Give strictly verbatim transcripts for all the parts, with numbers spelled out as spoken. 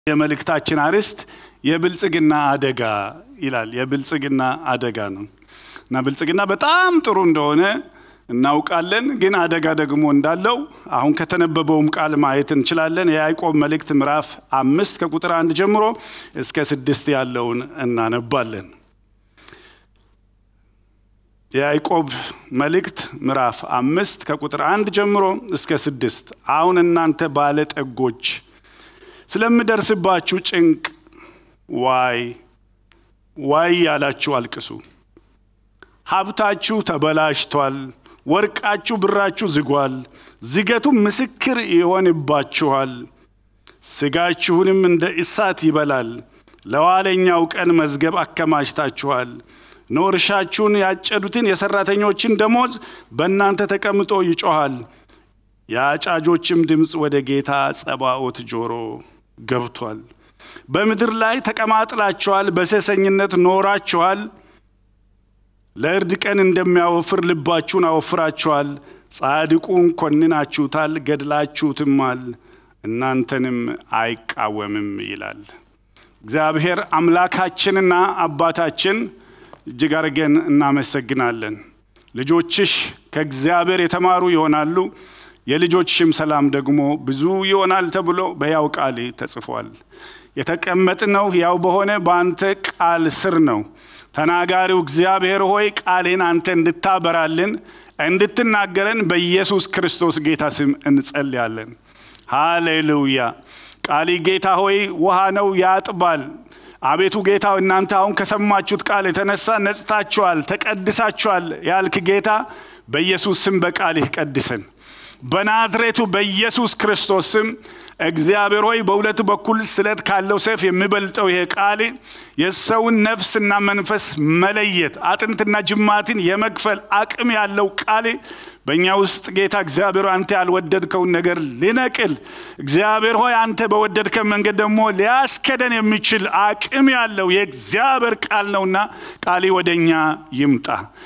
የመልእክታችን አርዕስት የብልጥግና አደጋ ይላል። የብልጥግና አደጋ ነው እና ብልጥግና በጣም ጥሩ እንደሆነ እናውቃለን፣ ግን አደጋ ደግሞ እንዳለው አሁን ከተነበበውም ቃል ማየት እንችላለን። የያዕቆብ መልእክት ምዕራፍ አምስት ከቁጥር አንድ ጀምሮ እስከ ስድስት ያለውን እናነባለን። የያዕቆብ መልእክት ምዕራፍ አምስት ከቁጥር አንድ ጀምሮ እስከ ስድስት አሁን እናንተ ባለ ጠጎች ስለምደርስባችሁ ጭንቅ ዋይ ዋይ ያላችሁ አልቅሱ። ሀብታችሁ ተበላሽቷል፣ ወርቃችሁ ብራችሁ ዝጓል፣ ዝገቱ ምስክር ይሆንባችኋል። ስጋችሁንም እንደ እሳት ይበላል። ለዋለኛው ቀን መዝገብ አከማችታችኋል። ኖርሻችሁን ያጨዱትን የሰራተኞችን ደሞዝ በእናንተ ተቀምጦ ይጮሃል። ያጫጆችም ድምጽ ወደ ጌታ ጸባኦት ጆሮ ገብቷል። በምድር ላይ ተቀማጥላችኋል፣ በሰሰኝነት ኖራችኋል። ለእርድ ቀን እንደሚያወፍር ልባችሁን አወፍራችኋል። ጻድቁን ኮንናችሁታል፣ ገድላችሁትማል፣ እናንተንም አይቃወምም ይላል። እግዚአብሔር አምላካችንና አባታችን እጅግ አድርገን እናመሰግናለን። ልጆችሽ ከእግዚአብሔር የተማሩ ይሆናሉ፣ የልጆችሽም ሰላም ደግሞ ብዙ ይሆናል ተብሎ በሕያው ቃል ተጽፏል። የተቀመጥነው ሕያው በሆነ በአንተ ቃል ስር ነው። ተናጋሪው እግዚአብሔር ሆይ ቃልን አንተ እንድታበራልን እንድትናገረን በኢየሱስ ክርስቶስ ጌታ ስም እንጸልያለን። ሃሌሉያ። ቃሊ ጌታ ሆይ ውሃ ነው ያጥባል። አቤቱ ጌታ እናንተ አሁን ከሰማችሁት ቃል የተነሳ ነጽታችኋል፣ ተቀድሳችኋል ያልክ ጌታ በኢየሱስ ስም በቃልህ ቀድሰን። በናዝሬቱ በኢየሱስ ክርስቶስ ስም እግዚአብሔር ሆይ በሁለት በኩል ስለት ካለው ሰይፍ የሚበልጠው ይሄ ቃል የሰውን ነፍስና መንፈስ መለየት አጥንትና ጅማትን የመክፈል አቅም ያለው ቃል በእኛ ውስጥ ጌታ እግዚአብሔር አንተ ያልወደድከውን ነገር ሊነቅል እግዚአብሔር ሆይ አንተ በወደድከው መንገድ ደግሞ ሊያስከደን የሚችል አቅም ያለው የእግዚአብሔር ቃል ነውና ቃሊ ወደኛ ይምጣ።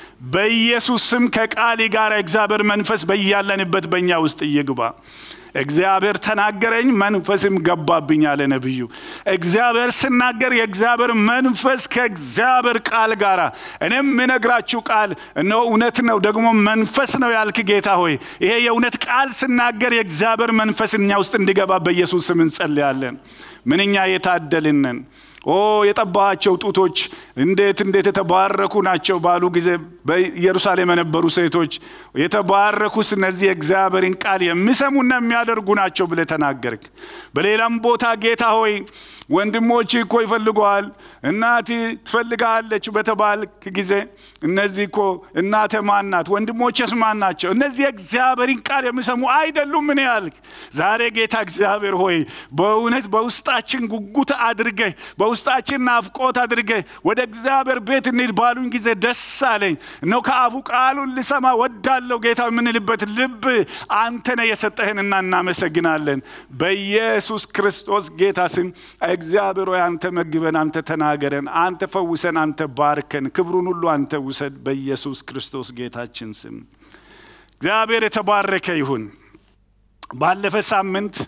በኢየሱስ ስም ከቃሊ ጋር እግዚአብሔር መንፈስ በእያለንበት በእኛ ውስጥ ይግባ። እግዚአብሔር ተናገረኝ መንፈስም ገባብኝ አለ ነብዩ። እግዚአብሔር ሲናገር የእግዚአብሔር መንፈስ ከእግዚአብሔር ቃል ጋር እኔም ምነግራችሁ ቃል ነው እውነት ነው ደግሞ መንፈስ ነው ያልክ ጌታ ሆይ ይሄ የእውነት ቃል ሲናገር የእግዚአብሔር መንፈስ እኛ ውስጥ እንዲገባ በኢየሱስ ስም እንጸልያለን። ምንኛ የታደልነን። ኦ የጠባቸው ጡቶች እንዴት እንዴት ተባረኩ ናቸው ባሉ ጊዜ በኢየሩሳሌም የነበሩ ሴቶች የተባረኩስ እነዚህ እግዚአብሔርን ቃል የሚሰሙና የሚያደርጉ ናቸው ብለ ተናገርክ። በሌላም ቦታ ጌታ ሆይ ወንድሞች እኮ ይፈልጓል እናቲ ትፈልጋለች በተባልክ ጊዜ እነዚህ እኮ እናተ ማናት ወንድሞችስ ማን ናቸው? እነዚህ እግዚአብሔርን ቃል የሚሰሙ አይደሉም ምን ያልክ ዛሬ ጌታ እግዚአብሔር ሆይ በእውነት በውስጣችን ጉጉት አድርገ በውስጣችን ናፍቆት አድርገ ወደ እግዚአብሔር ቤት እንሂድ ባሉን ጊዜ ደስ አለኝ ነው። ከአፉ ቃሉን ልሰማ ወዳለው ጌታ ምንልበት ልብ አንተ ነህ የሰጠህንና እናመሰግናለን። በኢየሱስ ክርስቶስ ጌታ ስም እግዚአብሔር ሆይ አንተ መግበን፣ አንተ ተናገረን፣ አንተ ፈውሰን፣ አንተ ባርከን፣ ክብሩን ሁሉ አንተ ውሰድ በኢየሱስ ክርስቶስ ጌታችን ስም። እግዚአብሔር የተባረከ ይሁን። ባለፈ ሳምንት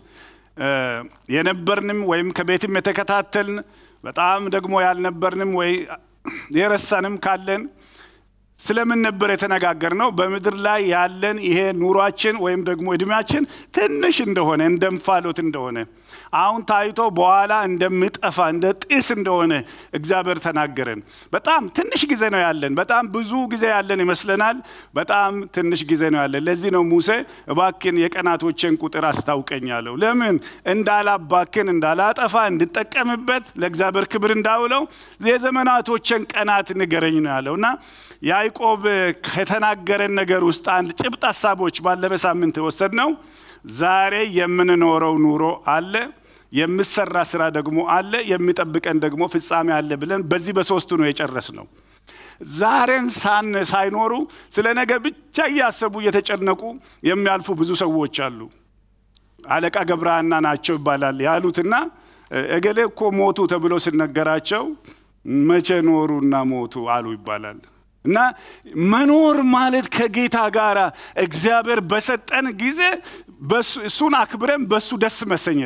የነበርንም ወይም ከቤትም የተከታተልን በጣም ደግሞ ያልነበርንም ወይ የረሳንም ካለን ስለምን ነበር የተነጋገርነው? በመድር ላይ ያለን ይሄ ኑሯችን ወይም ደግሞ እድሜያችን ትንሽ እንደሆነ እንደምፋሎት እንደሆነ አሁን ታይቶ በኋላ እንደምጠፋ እንደ ጢስ እንደሆነ እግዚአብሔር ተናገረን። በጣም ትንሽ ጊዜ ነው ያለን። በጣም ብዙ ጊዜ ያለን ይመስለናል። በጣም ትንሽ ጊዜ ነው ያለን። ለዚህ ነው ሙሴ እባክን የቀናቶችን ቁጥር አስታውቀኛለሁ። ለምን እንዳላባክን እንዳላጠፋ እንድጠቀምበት ለእግዚአብሔር ክብር እንዳውለው የዘመናቶችን ቀናት ንገረኝ ነው ያለውና ያዕቆብ ከተናገረን ነገር ውስጥ አንድ ጭብጥ ሐሳቦች ባለፈ ሳምንት ወሰድነው። ዛሬ የምንኖረው ኑሮ አለ፣ የምሰራ ስራ ደግሞ አለ፣ የሚጠብቀን ደግሞ ፍጻሜ አለ ብለን በዚህ በሶስቱ ነው የጨረስነው። ዛሬን ሳን ሳይኖሩ ስለ ነገ ብቻ ያሰቡ የተጨነቁ የሚያልፉ ብዙ ሰዎች አሉ። አለቃ ገብረሃና ናቸው ይባላል ያሉትና እገሌ እኮ ሞቱ ተብሎ ሲነገራቸው መቼ ኖሩና ሞቱ አሉ ይባላል። እና መኖር ማለት ከጌታ ጋር እግዚአብሔር በሰጠን ጊዜ በሱን አክብረን በሱ ደስ መሰኘት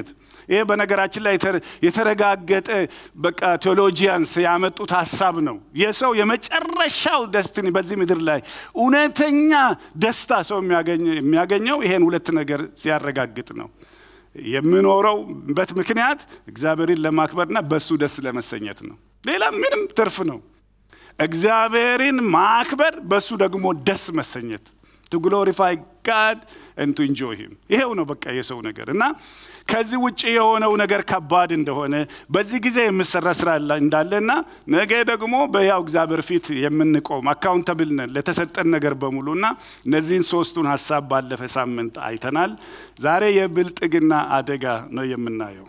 ይሄ በነገራችን ላይ የተረጋገጠ በቃ ቴዎሎጂያንስ ያመጡት ሐሳብ ነው የሰው የመጨረሻው ደስቲኒ በዚህ ምድር ላይ እውነተኛ ደስታ ሰው የሚያገኘው ይሄን ሁለት ነገር ሲያረጋግጥ ነው የምኖረው በት ምክንያት እግዚአብሔርን ለማክበርና በሱ ደስ ለመሰኘት ነው ሌላ ምንም ትርፍ ነው እግዚአብሔርን ማክበር በሱ ደግሞ ደስ መሰኘት to glorify God and to enjoy him ይሄው ነው በቃ የሰው ነገር እና ከዚህ ውጪ የሆነው ነገር ከባድ እንደሆነ በዚህ ጊዜ የምሰራ ስራ እንዳለና ነገ ደግሞ በያው እግዚአብሔር ፊት የምንቆም አካውንታብል ነን ለተሰጠን ነገር በሙሉና እነዚህን ሶስቱን ሐሳብ ባለፈ ሳምንት አይተናል ዛሬ የብልጥግና አደጋ ነው የምናየው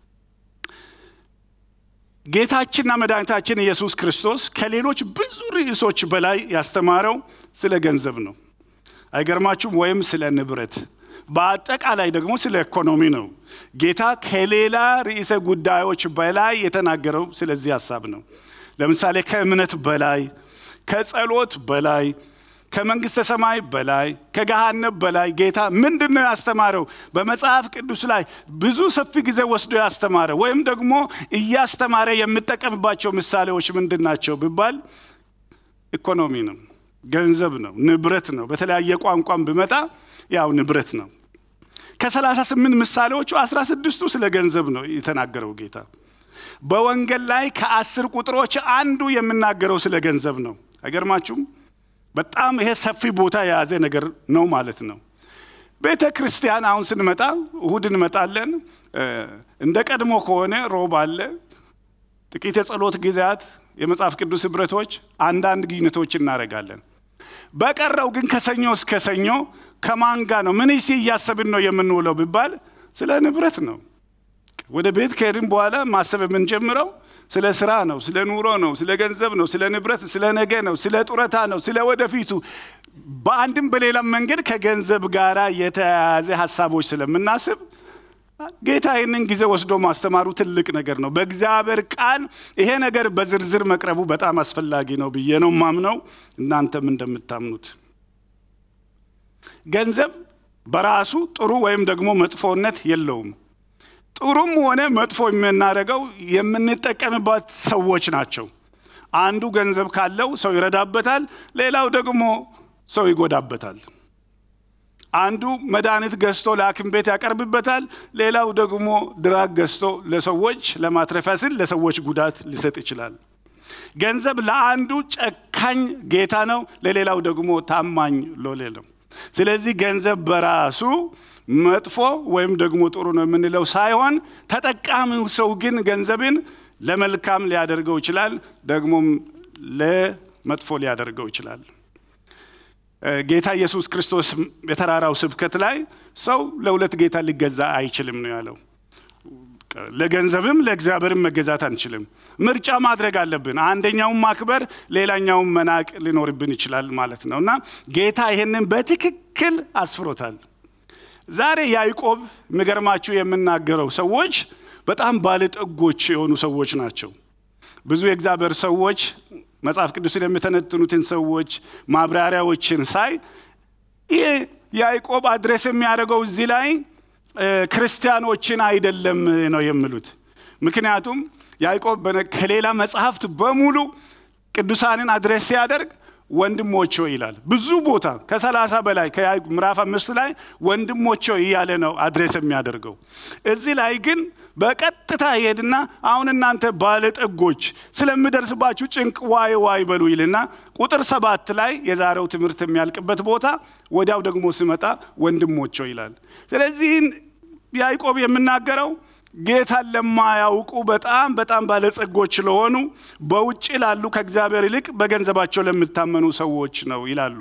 ጌታችንና መድኃኒታችን ኢየሱስ ክርስቶስ ከሌሎች ብዙ ርዕሶች በላይ ያስተማረው ስለ ገንዘብ ነው አይገርማችሁም ወይም ስለ ንብረት በአጠቃላይ ደግሞ ስለ ኢኮኖሚ ነው ጌታ ከሌላ ርዕሰ ጉዳዮች በላይ የተናገረው ስለዚህ ሐሳብ ነው ለምሳሌ ከእምነት በላይ ከጸሎት በላይ ከመንግስተ ሰማይ በላይ ከገሃነም በላይ ጌታ ምንድነው ያስተማረው በመጽሐፍ ቅዱስ ላይ ብዙ ሰፊ ጊዜ ወስዶ ያስተማረው ወይም ደግሞ እያስተማረ የምጠቀምባቸው ምሳሌዎች ምንድናቸው ቢባል ኢኮኖሚ ነው ገንዘብ ነው ንብረት ነው በተለያየ ቋንቋም በመጣ ያው ንብረት ነው ከ38 ምሳሌዎቹ አስራ ስድስቱ ስለ ገንዘብ ነው የተናገረው ጌታ በወንጌል ላይ ከ10 ቁጥሮች አንዱ የምናገረው ስለ ገንዘብ ነው አይገርማችሁም በጣም ይሄ ሰፊ ቦታ የያዘ ነገር ነው ማለት ነው ቤተክርስቲያን አሁን ስንመጣ እሁድ እንመጣለን እንደ ቀድሞ ከሆነ ሮብ አለ ጥቂት የጸሎት ጊዜያት የመጽሐፍ ቅዱስ ህብረቶች አንዳንድ ግኝቶች እናረጋለን በቀረው ግን ከሰኞ እስከ ሰኞ ከማንጋ ነው ምን እሺ ያሰብን ነው የምንውለው ቢባል ስለ ንብረት ነው ወደ ቤት ከሄድን በኋላ ማሰብ የምንጀምረው ስለ ስራ ነው ስለ ኑሮ ነው ስለ ገንዘብ ነው ስለ ንብረት ስለ ነገ ነው ስለ ጡረታ ነው ስለ ወደፊቱ በአንድም በሌላም መንገድ ከገንዘብ ጋራ የተያያዘ ሐሳቦች ስለምናስብ ጌታ ይህንን ጊዜ ወስዶ ማስተማሩ ትልቅ ነገር ነው በእግዚአብሔር ቃል ይሄ ነገር በዝርዝር መቅረቡ በጣም አስፈላጊ ነው ብዬ ነው ማምነው እናንተም እንደምታምኑት ገንዘብ በራሱ ጥሩ ወይም ደግሞ መጥፎነት የለውም ጥሩም ሆነ መጥፎ የምናደርገው የምንጠቀምበት ሰዎች ናቸው አንዱ ገንዘብ ካለው ሰው ይረዳበታል ሌላው ደግሞ ሰው ይጎዳበታል አንዱ መድኃኒት ገዝቶ ለሐኪም ቤት ያቀርብበታል ሌላው ደግሞ ድራግ ገዝቶ ለሰዎች ለማትረፊያ ሲል ለሰዎች ጉዳት ሊሰጥ ይችላል ገንዘብ ለአንዱ ጨካኝ ጌታ ነው ለሌላው ደግሞ ታማኝ ሎሌ ነው ስለዚህ ገንዘብ በራሱ መጥፎ ወይም ደግሞ ጥሩ ነው የምንለው ሳይሆን ተጠቃሚው ሰው ግን ገንዘብን ለመልካም ሊያደርገው ይችላል ደግሞም ለመጥፎ ሊያደርገው ይችላል ጌታ ኢየሱስ ክርስቶስ በተራራው ስብከት ላይ ሰው ለሁለት ጌታ ሊገዛ አይችልም ነው ያለው ለገንዘብም ለእግዚአብሔርም መገዛት አንችልም ምርጫ ማድረግ አለብን አንደኛውን ማክበር ሌላኛውን መናቅ ሊኖርብን ይችላል ማለት ነውና ጌታ ይሄንን በትክክል አስፍሮታል ዛሬ ያዕቆብ ምገርማችሁ የምናገረው ሰዎች በጣም ባለጠጎች የሆኑ ሰዎች ናቸው ብዙ የእግዚአብሔር ሰዎች መጽሐፍ ቅዱስን የሚተነትኑትን ሰዎች ማብራሪያዎችን ሳይ ይሄ ያዕቆብ አድሬስ የሚያደርገው እዚህ ላይ ክርስቲያኖችን አይደለም ነው የሚሉት ምክንያቱም ያዕቆብ ከሌላ መጽሐፍት በሙሉ ቅዱሳንን አድሬስ ያደርግ ወንድሞች ሆይ ይላል ብዙ ቦታ ከ30 በላይ ከምዕራፍ አምስት ላይ ወንድሞች ሆይ ያለ ነው አድሬስ የሚያደርገው እዚህ ላይ ግን በቀጥታ ይሄድና አሁን እናንተ ባለጠጎች ስለምደርስባችሁ ጭንቅ ዋይ ዋይ በሉ ይልና ቁጥር ሰባት ላይ የዛሬው ትምህርት የሚያልቅበት ቦታ ወዲያው ደግሞ ሲመጣ ወንድሞች ሆይ ይላል ስለዚህ ያዕቆብ የምናገረው ጌታ ለማያውቁ በጣም በጣም ባለጸጎች ለሆኑ በውጭ ላሉ ከእግዚአብሔር ይልቅ በገንዘባቸው ለምታመኑ ሰዎች ነው ይላሉ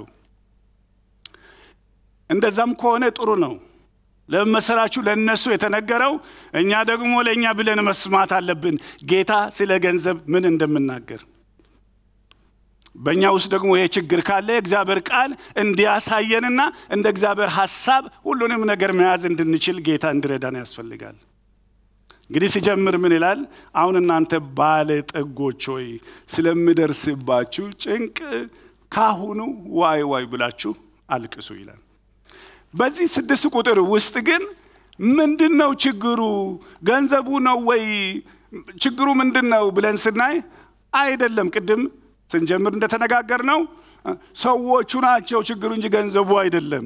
እንደዛም ከሆነ ጥሩ ነው ለመሰራችሁ ለነሱ የተነገረው እኛ ደግሞ ለኛ ብለን መስማት አለብን ጌታ ስለ ገንዘብ ምን እንደምናገር በእኛ ውስጥ ደግሞ ይሄ ችግር ካለ እግዚአብሔር ቃል እንዲያሳየንና እንደ እግዚአብሔር ሐሳብ ሁሉንም ነገር መያዝ እንድንችል ጌታ እንዲረዳን ያስፈልጋል እንግዲህ ሲጀምር ምን ይላል አሁን እናንተ ባለጠጎች ሆይ ስለምደርስባችሁ ጭንቅ ካሁኑ ዋይ ዋይ ብላችሁ አልቅሱ ይላል በዚህ ስድስት ቁጥር ውስጥ ግን ምንድነው ችግሩ ገንዘቡ ነው ወይ ችግሩ ምንድነው ብለን ስናይ አይደለም ቅድም ስንጀምር እንደተነጋገርነው ሰዎቹ ናቸው ችግሩ እንጂ ገንዘቡ አይደለም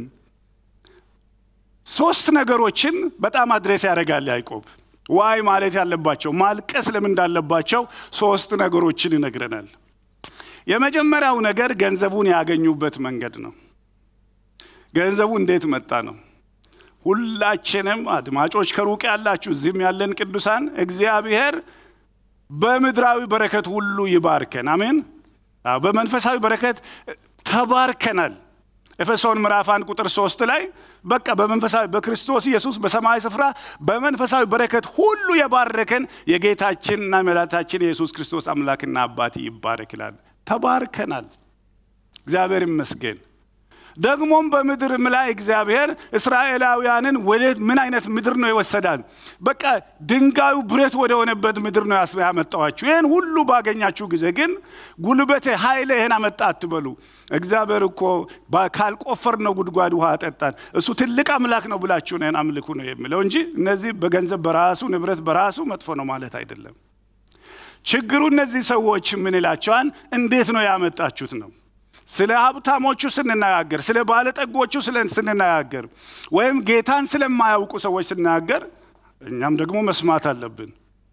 ሶስት ነገሮችን በጣም አድሬስ ያደርጋል ያዕቆብ ዋይ ማለት ያለባቸው ማልቀስ ለምን እንዳለባቸው ሶስት ነገሮችን ይነግረናል የመጀመሪያው ነገር ገንዘቡን ያገኙበት መንገድ ነው ገንዘቡ እንዴት መጣ ነው ሁላችንም አድማጮች ከሩቅ ያላችሁ እዚህም ያለን ቅዱሳን እግዚአብሔር በምድራዊ በረከት ሁሉ ይባርከን አሜን በመንፈሳዊ በረከት ተባርከናል ኤፌሶን ምዕራፍ አንድ ቁጥር ሶስት ላይ በቃ በመንፈሳዊ በክርስቶስ ኢየሱስ በሰማይ ስፍራ በመንፈሳዊ በረከት ሁሉ የባረከን የጌታችንና መድኃኒታችን ኢየሱስ ክርስቶስ አምላክና አባት ይባረክላል ተባርከናል እግዚአብሔር ይመስገን ደግሞም በምድር ላይ እግዚአብሔር እስራኤላውያንን ወደ ምን አይነት ምድር ነው ይወሰዳል በቃ ድንጋዩ ብረት ወደ ሆነበት ምድር ነው ያመጣዋችሁ ይሄን ሁሉ ባገኛችሁ ጊዜ ግን ጉልበቴ ኃይሌ ይሄን አመጣ አትበሉ እግዚአብሔር እኮ ካልቆፈር ነው ጉድጓድ ውሃ አጠጣን እሱ ትልቅ አምላክ ነው ብላችሁ ነን አምልኩ ነው የሚለው እንጂ እነዚህ በገንዘብ በራሱ ንብረት በራሱ መጥፎ ነው ማለት አይደለም ችግሩ እነዚህ ሰዎች ምን ይላቸዋል እንዴት ነው ያመጣችሁት ነው ስለ ሀብታሞቹ ስንናገር ስለ ባለጠጎቹ ስንናገር ወይም ጌታን ስለማያውቁ ሰዎች ስንናገር እኛም ደግሞ መስማት አለብን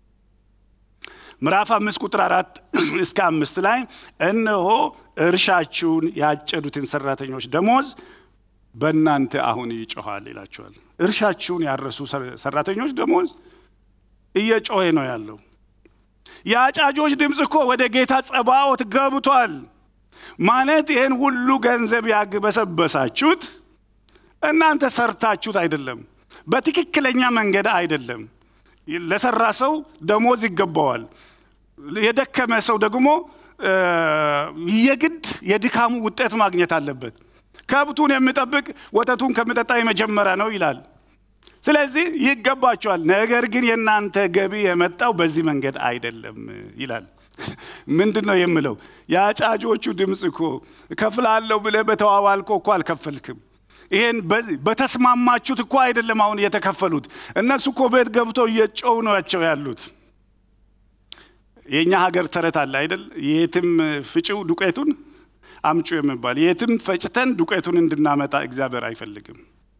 ምዕራፍ አምስት ቁጥር አራት እስከ አምስት ላይ እነሆ እርሻችሁን ያጨዱትን ሰራተኞች ደሞዝ በእናንተ አሁን ይጮሃል ይላቸዋል እርሻችሁን ያረሱ ሰራተኞች ደሞዝ እየጮኸ ነው ያለው ያጫጆች ድምጽ እኮ ወደ ጌታ ጸባኦት ገብቷል ማለት ይሄን ሁሉ ገንዘብ ያግበሰበሳችሁት እናንተ ሰርታችሁት አይደለም በትክክለኛ መንገድ አይደለም ለሰራ ሰው ደሞዝ ይገባዋል የደከመ ሰው ደግሞ የግድ የድካሙ ውጤት ማግኘት አለበት ከብቱን የሚጠብቅ ወተቱን ከመጠጣ የመጀመሪያ ነው ይላል ስለዚህ ይገባቸዋል ነገር ግን የናንተ ገቢ የመጣው በዚህ መንገድ አይደለም ይላል ምንድነው የሚለው ያጫጆቹ ድምጽ እኮ ከፍላለሁ ብለ በተዋዋልኮ እኮ አልከፈልክም ይሄን በተስማማችሁት እኮ አይደለም አሁን የተከፈሉት እነሱ እኮ ቤት ገብተው እየጮው ናቸው ያሉት የኛ ሀገር ተረት አለ አይደል የትም ፍጪው ዱቄቱን አምጩ የሚባል የትም ፈጭተን ዱቄቱን እንድናመጣ እግዚአብሔር አይፈልግም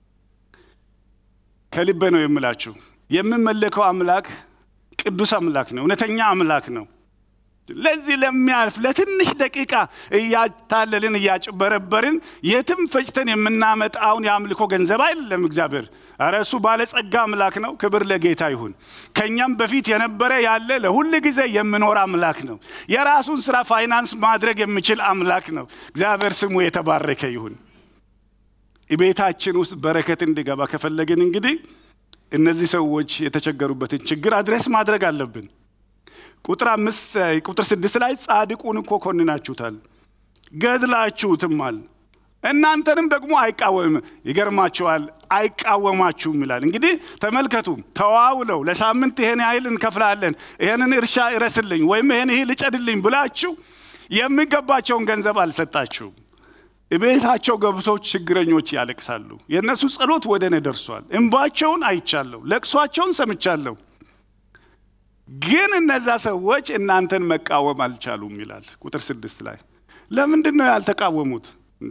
ከልቤ ነው የምላችሁ የምመለከው አምላክ ቅዱስ አምላክ ነው እውነተኛ አምላክ ነው ለዚህ ለሚያልፍ ለትንሽ ደቂቃ ያታለልን ያጭበረበርን የትም ፈጭተን የምናመጣውን ያምልኮ ገንዘብ አይደለም እግዚአብሔር አረሱ ባለ ጸጋ አምላክ ነው ክብር ለጌታ ይሁን ከኛም በፊት የነበረ ያለ ለሁሉ ጊዜ የሚኖር አምላክ ነው የራሱን ስራ ፋይናንስ ማድረግ የሚችል አምላክ ነው እግዚአብሔር ስሙ የተባረከ ይሁን ኢቤታችን ውስጥ በረከት እንዲገባ ከፈለግን እንግዲህ እነዚህ ሰዎች የተቸገሩበትን ችግር አድሬስ ማድረግ አለብን ቁጥር አምስት ቁጥር ስድስት ላይ ጻድቁን እኮ ኮንናችሁታል ገድላችሁትማል እናንተንም ደግሞ አይቃወም ይገርማችኋል አይቃወማችሁም ይላል እንግዲህ ተመልከቱ ተዋውለው ለሳምንት ይሄን ያህል እንከፍላለን ይሄንን እርሻ እረስልኝ ወይም ይሄን ይሄ ልጨድልኝ ብላችሁ የሚገባቸውን ገንዘብ አልሰጣችሁ እቤታቸው ገብተው ችግረኞች ያለቅሳሉ የነሱ ጸሎት ወደኔ ደርሷል እንባቸውን አይቻለሁ ለቅሷቸውን ሰምቻለሁ ግን እነዛ ሰዎች እናንተን መቃወም አልቻሉም ይላል ቁጥር ስድስት ላይ ለምንድን ነው ያልተቃወሙት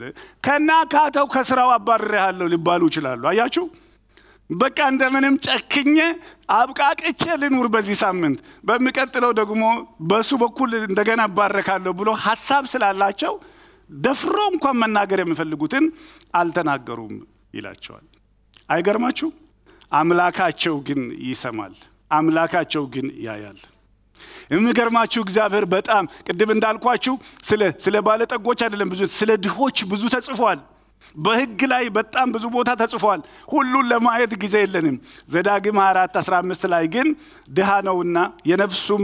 ከናካተው ከስራው አባርረሃለሁ ሊባሉ ይችላሉ አያችሁ በቃ እንደምንም ጨክኜ አብቃቅቼ ልኑር በዚህ ሳምንት በሚቀጥለው ደግሞ በሱ በኩል እንደገና ባረካለሁ ብሎ ሐሳብ ስላላቸው ደፍሮ እንኳን መናገር የሚፈልጉትን አልተናገሩም ይላቸዋል አይገርማችሁ አምላካቸው ግን ይሰማል አምላካቸው ግን ያያል የሚገርማችሁ እግዚአብሔር በጣም ቅድም እንዳልኳችሁ ስለ ስለ ባለጠጎች አይደለም ብዙ ስለ ድሆች ብዙ ተጽፏል በህግ ላይ በጣም ብዙ ቦታ ተጽፏል ሁሉን ለማየት ጊዜ የለንም ዘዳግም አራት አስራ አምስት ላይ ግን ድሃ ነውና የነፍሱም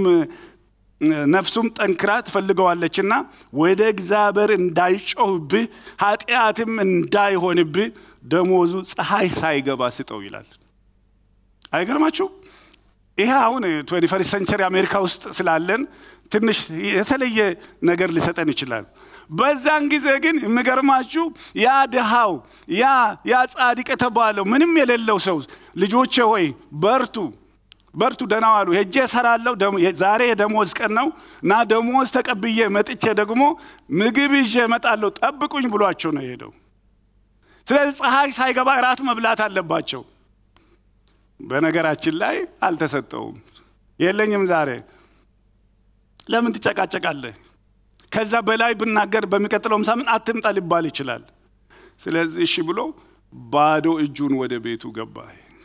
ነፍሱም ጠንክራ ትፈልገዋለችና ወደ እግዚአብሔር እንዳይጮህብህ ኃጢአትም እንዳይሆንብህ ደሞዙ ፀሐይ ሳይገባ ስጠው ይላል አይገርማችሁ ይሄ አሁን twenty-first century አሜሪካ ውስጥ ስላለን ትንሽ የተለየ ነገር ሊሰጠን ይችላል በዛን ጊዜ ግን የሚገርማችሁ ያ ደሃው ያ ያ ጻድቅ ተባለው ምንም የሌለው ሰው ልጆቼ ሆይ በርቱ በርቱ ደናዋሉ ሄጄ ሰራለው ዛሬ ደሞዝ ቀን ነው እና ደሞዝ ተቀብዬ መጥቼ ደግሞ ምግብ ይዤ መጣለው ጠብቁኝ ብሏቸው ነው ሄደው ስለዚህ ፀሐይ ሳይገባ ራት መብላት አለባቸው በነገራችን ላይ አልተሰጠውም የለኝም ዛሬ ለምን ትጨቃጨቃለህ ከዛ በላይ ብናገር በሚቀጥለው ሳምንት አትምጣ ሊባል ይችላል ስለዚህ እሺ ብሎ ባዶ እጁን ወደ ቤቱ ገባ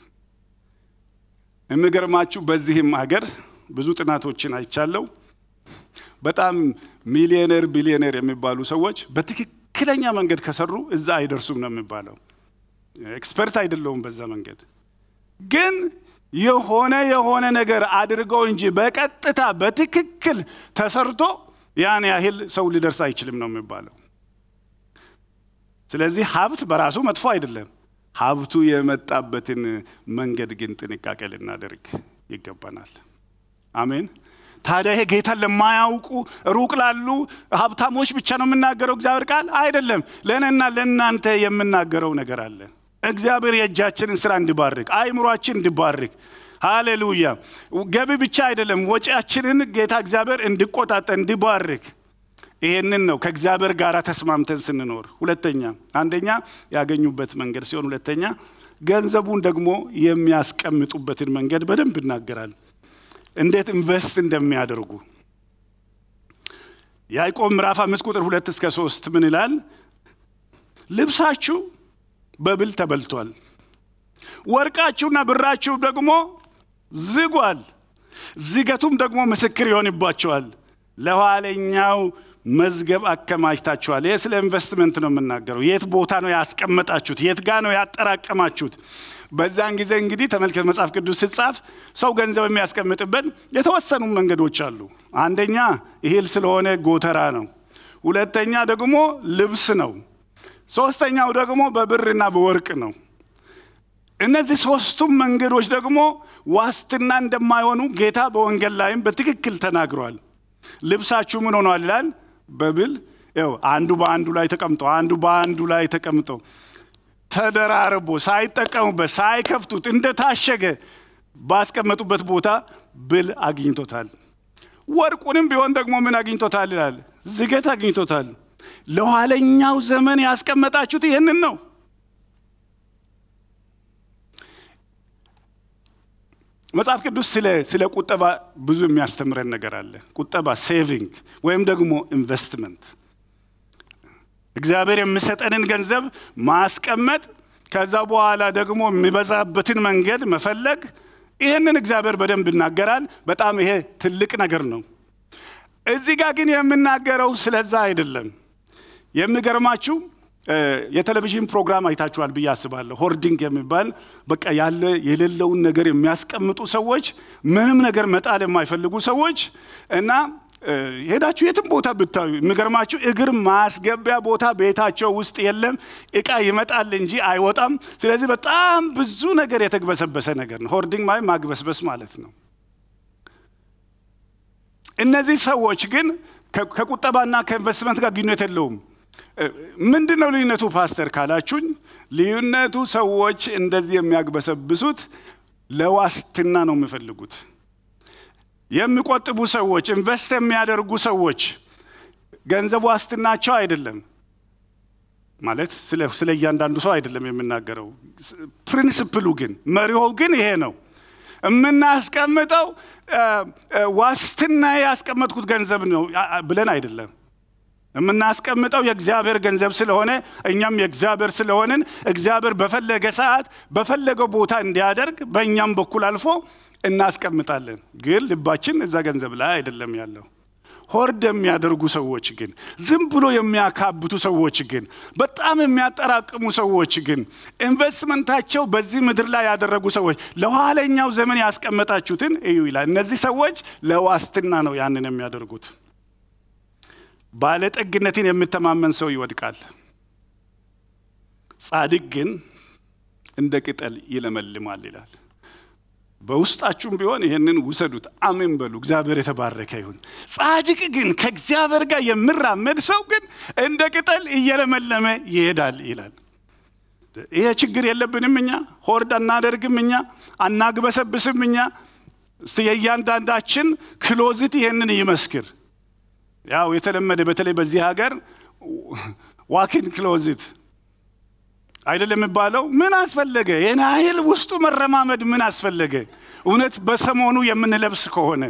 የሚገርማችሁ በዚህም ሀገር ብዙ ጥናቶችን አይቻለው በጣም ሚሊዮነር ቢሊዮነር የሚባሉ ሰዎች በትክክለኛ መንገድ ከሰሩ እዛ አይደርሱም ነው የሚባለው ኤክስፐርት አይደለውም በዛ መንገድ ግን የሆነ የሆነ ነገር አድርገው እንጂ በቀጥታ በትክክል ተሰርቶ ያን ያህል ሰው ሊደርስ አይችልም ነው የሚባለው ስለዚህ ሀብት በራሱ መጥፎ አይደለም ሀብቱ የመጣበትን መንገድ ግን ጥንቃቄ ልናደርግ ይገባናል አሜን ታዲያ ይሄ ጌታን ለማያውቁ ሩቅ ላሉ ሀብታሞች ብቻ ነው የምናገረው እግዚአብሔር ቃል አይደለም ለነና ለናንተ የምናገረው ነገር አለ እግዚአብሔር የእጃችንን ስራ እንዲባርክ አይምሮአችን እንዲባርክ ሃሌሉያ ገቢ ብቻ አይደለም ወጪያችንን ጌታ እግዚአብሔር እንዲቆጣጠር እንዲባርክ ይሄንን ነው ከእግዚአብሔር ጋር ተስማምተን ስንኖር ሁለተኛ አንደኛ ያገኙበት መንገድ ሲሆን ሁለተኛ ገንዘቡን ደግሞ የሚያስቀምጡበትን መንገድ በደንብ እናገራለን እንዴት ኢንቨስት እንደሚያደርጉ ያዕቆብ ምዕራፍ አምስት ቁጥር ሁለት እስከ ሶስት ምን ይላል ልብሳችሁ በብል ተበልቷል ወርቃችሁና ብራችሁ ደግሞ ዝጓል ዝገቱም ደግሞ ምስክር ይሆንባችኋል ለኋለኛው መዝገብ አከማችታችኋል ይሄ ስለ ኢንቨስትመንት ነው የምናገረው የት ቦታ ነው ያስቀመጣችሁት የት ጋር ነው ያጠራቀማችሁት በዛን ጊዜ እንግዲህ ተመልከቱ መጽሐፍ ቅዱስ ሲጻፍ ሰው ገንዘብ የሚያስቀምጥበት የተወሰኑ መንገዶች አሉ አንደኛ እህል ስለሆነ ጎተራ ነው ሁለተኛ ደግሞ ልብስ ነው ሶስተኛው ደግሞ በብርና በወርቅ ነው እነዚህ ሶስቱም መንገዶች ደግሞ ዋስትና እንደማይሆኑ ጌታ በወንጌል ላይም በትክክል ተናግሯል ልብሳችሁ ምን ሆኗል ይላል በብል ያው አንዱ በአንዱ ላይ ተቀምጦ አንዱ በአንዱ ላይ ተቀምጦ ተደራርቦ ሳይጠቀሙበት ሳይከፍቱት እንደታሸገ ባስቀመጡበት ቦታ ብል አግኝቶታል ወርቁንም ቢሆን ደግሞ ምን አግኝቶታል ይላል ዝገት አግኝቶታል ለኋለኛው ዘመን ያስቀመጣችሁት ይሄንን ነው መጽሐፍ ቅዱስ ስለ ስለ ቁጠባ ብዙ የሚያስተምረን ነገር አለ ቁጠባ ሴቪንግ ወይም ደግሞ ኢንቨስትመንት እግዚአብሔር የሚሰጠንን ገንዘብ ማስቀመጥ ከዛ በኋላ ደግሞ የሚበዛበትን መንገድ መፈለግ ይሄንን እግዚአብሔር በደንብ ይናገራል በጣም ይሄ ትልቅ ነገር ነው እዚህ ጋር ግን የምናገረው ስለዛ አይደለም የሚገርማችሁ የቴሌቪዥን ፕሮግራም አይታችኋል ብዬ አስባለሁ ሆርዲንግ የሚባል በቃ ያለ የሌለውን ነገር የሚያስቀምጡ ሰዎች ምንም ነገር መጣል የማይፈልጉ ሰዎች እና ሄዳችሁ የትም ቦታ ብታዩ የሚገርማችሁ እግር ማስገቢያ ቦታ ቤታቸው ውስጥ የለም እቃ ይመጣል እንጂ አይወጣም ስለዚህ በጣም ብዙ ነገር የተግበሰበሰ ነገር ነው ሆርዲንግ ማለት ማግበስበስ ማለት ነው እነዚህ ሰዎች ግን ከቁጠባና ከኢንቨስትመንት ጋር ግንኙነት የለውም ምንድነው ልዩነቱ ፓስተር ካላችሁኝ ልዩነቱ ሰዎች እንደዚህ የሚያግበሰብሱት ለዋስትና ነው የሚፈልጉት የሚቆጥቡ ሰዎች ኢንቨስት የሚያደርጉ ሰዎች ገንዘብ ዋስትናቸው አይደለም ማለት ስለ ስለ እያንዳንዱ ሰው አይደለም የምናገረው ፕሪንሲፕሉ ግን መሪው ግን ይሄ ነው የምናስቀምጠው ዋስትና ያስቀመጥኩት ገንዘብ ነው ብለን አይደለም የምናስቀምጠው የእግዚአብሔር ገንዘብ ስለሆነ እኛም የእግዚአብሔር ስለሆነን እግዚአብሔር በፈለገ ሰዓት በፈለገው ቦታ እንዲያደርግ በእኛም በኩል አልፎ እናስቀምጣለን ግን ልባችን እዛ ገንዘብ ላይ አይደለም ያለው ሆርድ የሚያደርጉ ሰዎች ግን ዝም ብሎ የሚያካብቱ ሰዎች ግን በጣም የሚያጠራቅሙ ሰዎች ግን ኢንቨስትመንታቸው በዚህ ምድር ላይ ያደረጉ ሰዎች ለኋለኛው ዘመን ያስቀመጣችሁትን እዩ ይላል እነዚህ ሰዎች ለዋስትና ነው ያንን የሚያደርጉት ባለጠግነትን የምተማመን ሰው ይወድቃል ጻድቅ ግን እንደ ቅጠል ይለመልማል ይላል በውስጣችሁም ቢሆን ይሄንን ውሰዱት አሜን በሉ እግዚአብሔር የተባረከ ይሁን ጻድቅ ግን ከእግዚአብሔር ጋር የሚራመድ ሰው ግን እንደ ቅጠል እየለመለመ ይሄዳል ይላል ይሄ ችግር የለብንም እኛ ሆርድ አናደርግም እኛ አናግበሰብስም እኛ እስቲ የእያንዳንዳችን ክሎዚት ይሄንን ይመስክር ያው የተለመደ በተለይ በዚህ ሀገር ዋኪን ክሎዚት አይደለም የሚባለው ምን አስፈልገ የናይል ውስጡ መረማመድ ምን አስፈልገ እውነት በሰሞኑ የምንለብስ ከሆነ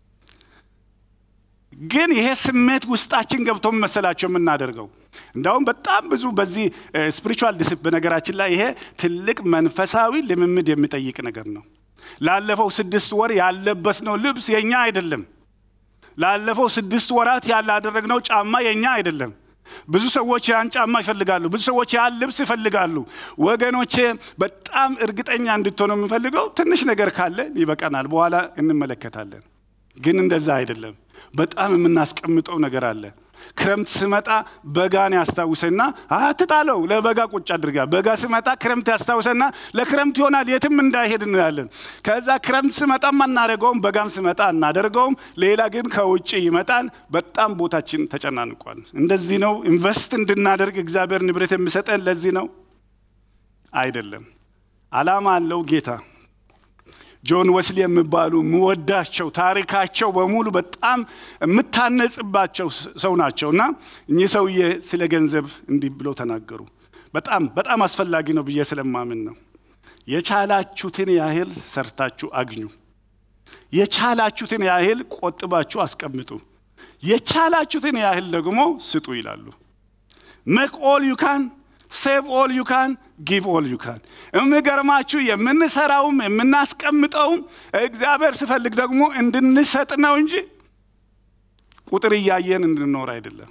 ግን ይሄ ስሜት ውስጣችን ገብቶ መሰላቸው የምናደርገው እንዳውም በጣም ብዙ በዚህ ስፒሪቹዋል ዲሲፕሊን ነገራችን ላይ ይሄ ትልቅ መንፈሳዊ ልምምድ የሚጠይቅ ነገር ነው ላለፈው ስድስት ወር ያለበስነው ልብስ የኛ አይደለም ላለፈው ስድስት ወራት ያላደረግነው ጫማ የኛ አይደለም ብዙ ሰዎች ያን ጫማ ይፈልጋሉ ብዙ ሰዎች ያን ልብስ ይፈልጋሉ ወገኖቼ በጣም እርግጠኛ እንድትሆኑ የምፈልገው ትንሽ ነገር ካለ ይበቃናል በኋላ እንመለከታለን ግን እንደዛ አይደለም በጣም የምናስቀምጠው ነገር አለ ክረምት ሲመጣ በጋን ያስታውሰና አትጣለው ለበጋ ቁጭ አድርጋ በጋ ሲመጣ ክረምት ያስታውሰና ለክረምት ይሆናል የትም እንዳይሄድ እንላለን ከዛ ክረምት ሲመጣ ማናረጋውም በጋም ሲመጣ እናደርገውም ሌላ ግን ከውጪ ይመጣል በጣም ቦታችን ተጨናንቋል እንደዚህ ነው ኢንቨስት እንድናደርግ እግዚአብሔር ንብረት የሚሰጠን ለዚህ ነው አይደለም ዓላማ አለው ጌታ ጆን ወስሊ የሚባሉ ሙወዳቸው ታሪካቸው በሙሉ በጣም ምታነጽባቸው ሰው ናቸውና እኚህ ሰውዬ ስለ ገንዘብ እንዲህ ብለው ተናገሩ በጣም በጣም አስፈላጊ ነው ብዬ ስለማምን ነው የቻላችሁትን ያህል ሰርታችሁ አግኙ የቻላችሁትን ያህል ቆጥባችሁ አስቀምጡ የቻላችሁትን ያህል ደግሞ ስጡ ይላሉ make all you can save all you can give all you can እምገርማችሁ የምንሰራውም የምናስቀምጠውም እግዚአብሔር ሲፈልግ ደግሞ እንድንሰጥ ነው እንጂ ቁጥር ያያየን እንድንኖር አይደለም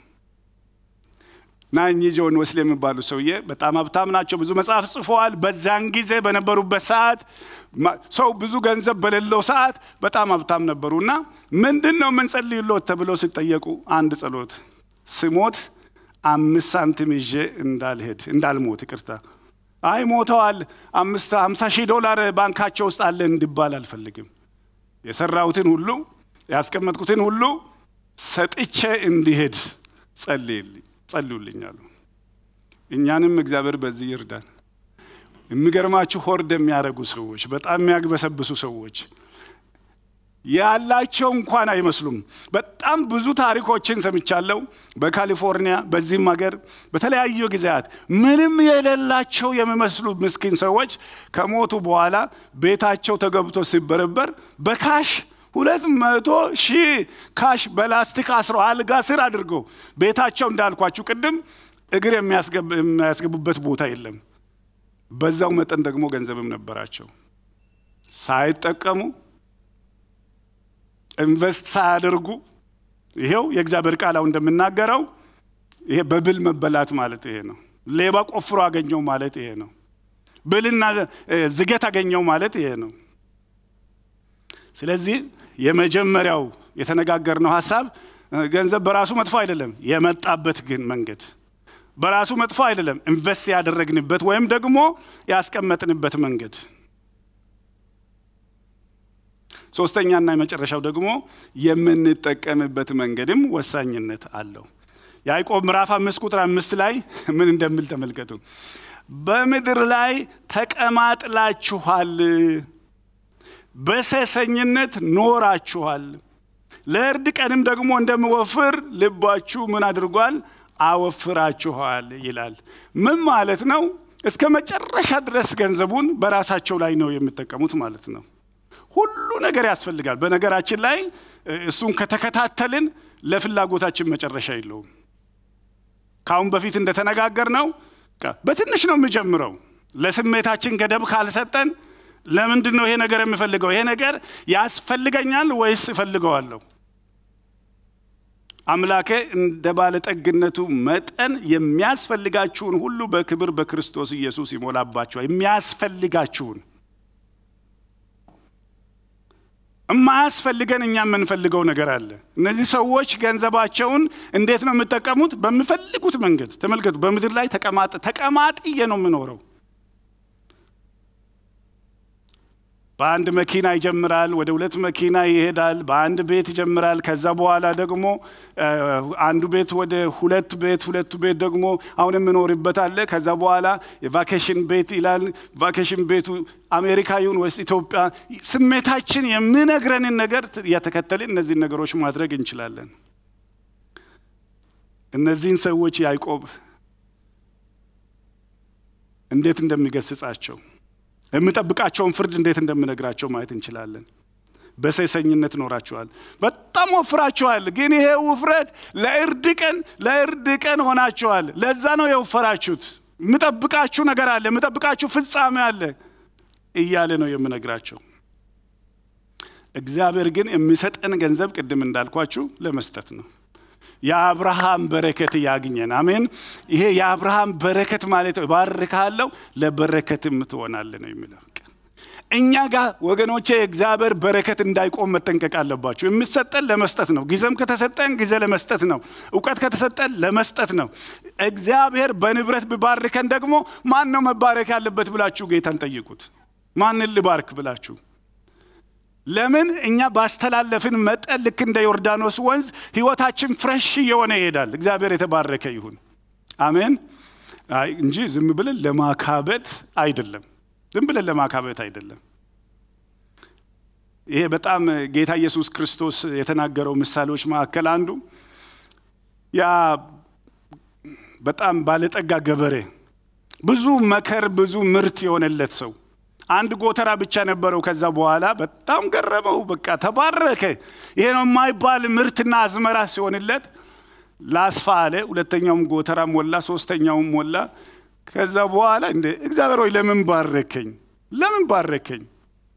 ናኝ ጆን ወስሊ የሚባሉ ሰውዬ በጣም ሀብታም ናቸው ብዙ መጽሐፍ ጽፈዋል በዛን ጊዜ በነበሩበት ሰዓት ሰው ብዙ ገንዘብ በሌለው ሰዓት በጣም ሀብታም ነበሩና ምንድነው መንጸልይሎት ተብለው ሲጠየቁ አንድ ጸሎት ስሞት አምስት ሳንቲም ይዤ እንዳልሄድ እንዳልሞት ይቅርታ አይ ሞተዋል አምስት ሃምሳ ሺህ ዶላር ባንካቸው ውስጥ አለ እንዲባል አልፈልግም የሰራውትን ሁሉ ያስቀመጥኩትን ሁሉ ሰጥቼ እንዲሄድ ጸልይልኝ ጸልዩልኛሉ እኛንም እግዚአብሔር በዚህ ይርዳን የሚገርማችሁ ሆርድ የሚያረጉ ሰዎች በጣም የሚያግበሰብሱ ሰዎች ያላቸው እንኳን አይመስሉም በጣም ብዙ ታሪኮችን ሰምቻለሁ በካሊፎርኒያ በዚህም ሀገር በተለያዩ ጊዜያት ምንም የሌላቸው የሚመስሉ ምስኪን ሰዎች ከሞቱ በኋላ ቤታቸው ተገብቶ ሲበረበር በካሽ ሁለት መቶ ሺህ ካሽ በላስቲክ አስሮ አልጋ ስር አድርገው ቤታቸው እንዳልኳችሁ ቅድም እግር የሚያስገቡበት ቦታ የለም በዛው መጠን ደግሞ ገንዘብም ነበራቸው ሳይጠቀሙ ኢንቨስት ሳያደርጉ ይሄው የእግዚአብሔር ቃላው እንደምናገረው ይሄ በብል መበላት ማለት ይሄ ነው ሌባ ቆፍሮ አገኘው ማለት ይሄ ነው ብልና ዝገት አገኘው ማለት ይሄ ነው ስለዚህ የመጀመሪያው የተነጋገርነው ሐሳብ ገንዘብ በራሱ መጥፎ አይደለም የመጣበት ግን መንገድ በራሱ መጥፎ አይደለም ኢንቨስት ያደረግንበት ወይም ደግሞ ያስቀመጥንበት መንገድ ሶስተኛና የመጨረሻው ደግሞ የምንጠቀምበት መንገድም ወሳኝነት አለው ያዕቆብ ምዕራፍ አምስት ቁጥር አምስት ላይ ምን እንደሚል ተመልከቱ በምድር ላይ ተቀማጥላችኋል በሰሰኝነት ኖራችኋል ለእርድ ቀንም ደግሞ እንደምወፍር ልባችሁ ምን አድርጓል አወፍራችኋል ይላል ምን ማለት ነው እስከ መጨረሻ ድረስ ገንዘቡን በራሳቸው ላይ ነው የሚጠቀሙት ማለት ነው ሁሉ ነገር ያስፈልጋል በነገራችን ላይ እሱን ከተከታተልን ለፍላጎታችን መጨረሻ የለውም ካሁን በፊት እንደተነጋገርነው በትንሽ ነው የሚጀምረው ለስሜታችን ገደብ ካልሰጠን ለምንድነው ይሄ ነገር የሚፈልገው ይሄ ነገር ያስፈልገኛል ወይስ ይፈልገዋለሁ አምላኬ እንደባለ ጠግነቱ መጠን የሚያስፈልጋችሁን ሁሉ በክብር በክርስቶስ ኢየሱስ ይሞላባችኋል የሚያስፈልጋችሁን ማያስፈልገን እኛ የምንፈልገው ነገር አለ እነዚህ ሰዎች ገንዘባቸውን እንዴት ነው የሚጠቀሙት በሚፈልጉት መንገድ ተመልከቱ በምድር ላይ ተቀማጥ ተቀማጥዬ ነው የምኖረው በአንድ መኪና ይጀምራል ወደ ሁለት መኪና ይሄዳል በአንድ ቤት ይጀምራል ከዛ በኋላ ደግሞ አንዱ ቤት ወደ ሁለት ቤት ሁለቱ ቤት ደግሞ አሁን ምንኖርበት አለ ከዛ በኋላ የቫኬሽን ቤት ይላል ቫኬሽን ቤቱ አሜሪካ ይሁን ወይስ ኢትዮጵያ ስሜታችን የሚነግረንን ነገር ያተከተልን እነዚህ ነገሮች ማድረግ እንችላለን እነዚህን ሰዎች ያዕቆብ እንዴት እንደሚገስጻቸው የምጠብቃቸውን ፍርድ እንዴት እንደምነግራቸው ማየት እንችላለን በሰይሰኝነት ኖራቸዋል በጣም ወፍራቸዋል ግን ይሄ ውፍረት ለእርድ ቀን ለእርድ ቀን ሆናቸዋል ለዛ ነው የወፈራችሁት የምጠብቃችሁ ነገር አለ የምጠብቃችሁ ፍጻሜ አለ እያለ ነው የምነግራቸው እግዚአብሔር ግን የሚሰጠን ገንዘብ ቅድም እንዳልኳችሁ ለመስጠት ነው የአብርሃም በረከት ያግኘን አሜን ይሄ የአብርሃም በረከት ማለት ባርካለው ለበረከትም ትሆናለህ ነው የሚለው እኛ ጋር ወገኖቼ እግዚአብሔር በረከት እንዳይቆም መጠንቀቅ አለባችሁ የሚሰጠን ለመስጠት ነው ጊዜም ከተሰጠን ጊዜ ለመስጠት ነው ዕውቀት ከተሰጠን ለመስጠት ነው እግዚአብሔር በንብረት ቢባርከን ደግሞ ማን ነው መባረክ ያለበት ብላችሁ ጌታን ጠይቁት ማን ልባርክ ብላችሁ ለምን እኛ ባስተላለፍን መጠን ልክ እንደ ዮርዳኖስ ወንዝ ህይወታችን ፍሬሽ የሆነ ይሄዳል እግዚአብሔር የተባረከ ይሁን አሜን እንጂ ዝም ብለን ለማካበት አይደለም ዝም ብለን ለማካበት አይደለም ይሄ በጣም ጌታ ኢየሱስ ክርስቶስ የተናገረው ምሳሌዎች ማከለ አንዱ ያ በጣም ባለጠጋ ገበሬ ብዙ መከር ብዙ ምርት የሆነለት ሰው አንድ ጎተራ ብቻ ነበረው ከዛ በኋላ በጣም ገረመው በቃ ተባረከ ይሄ ነው የማይባል ምርትና አዝመራ ሲሆንለት ላስፋ አለ ሁለተኛውም ጎተራ ሞላ ሶስተኛውም ሞላ ከዛ በኋላ እንደ እግዚአብሔር ሆይ ለምን ባረከኝ ለምን ባረከኝ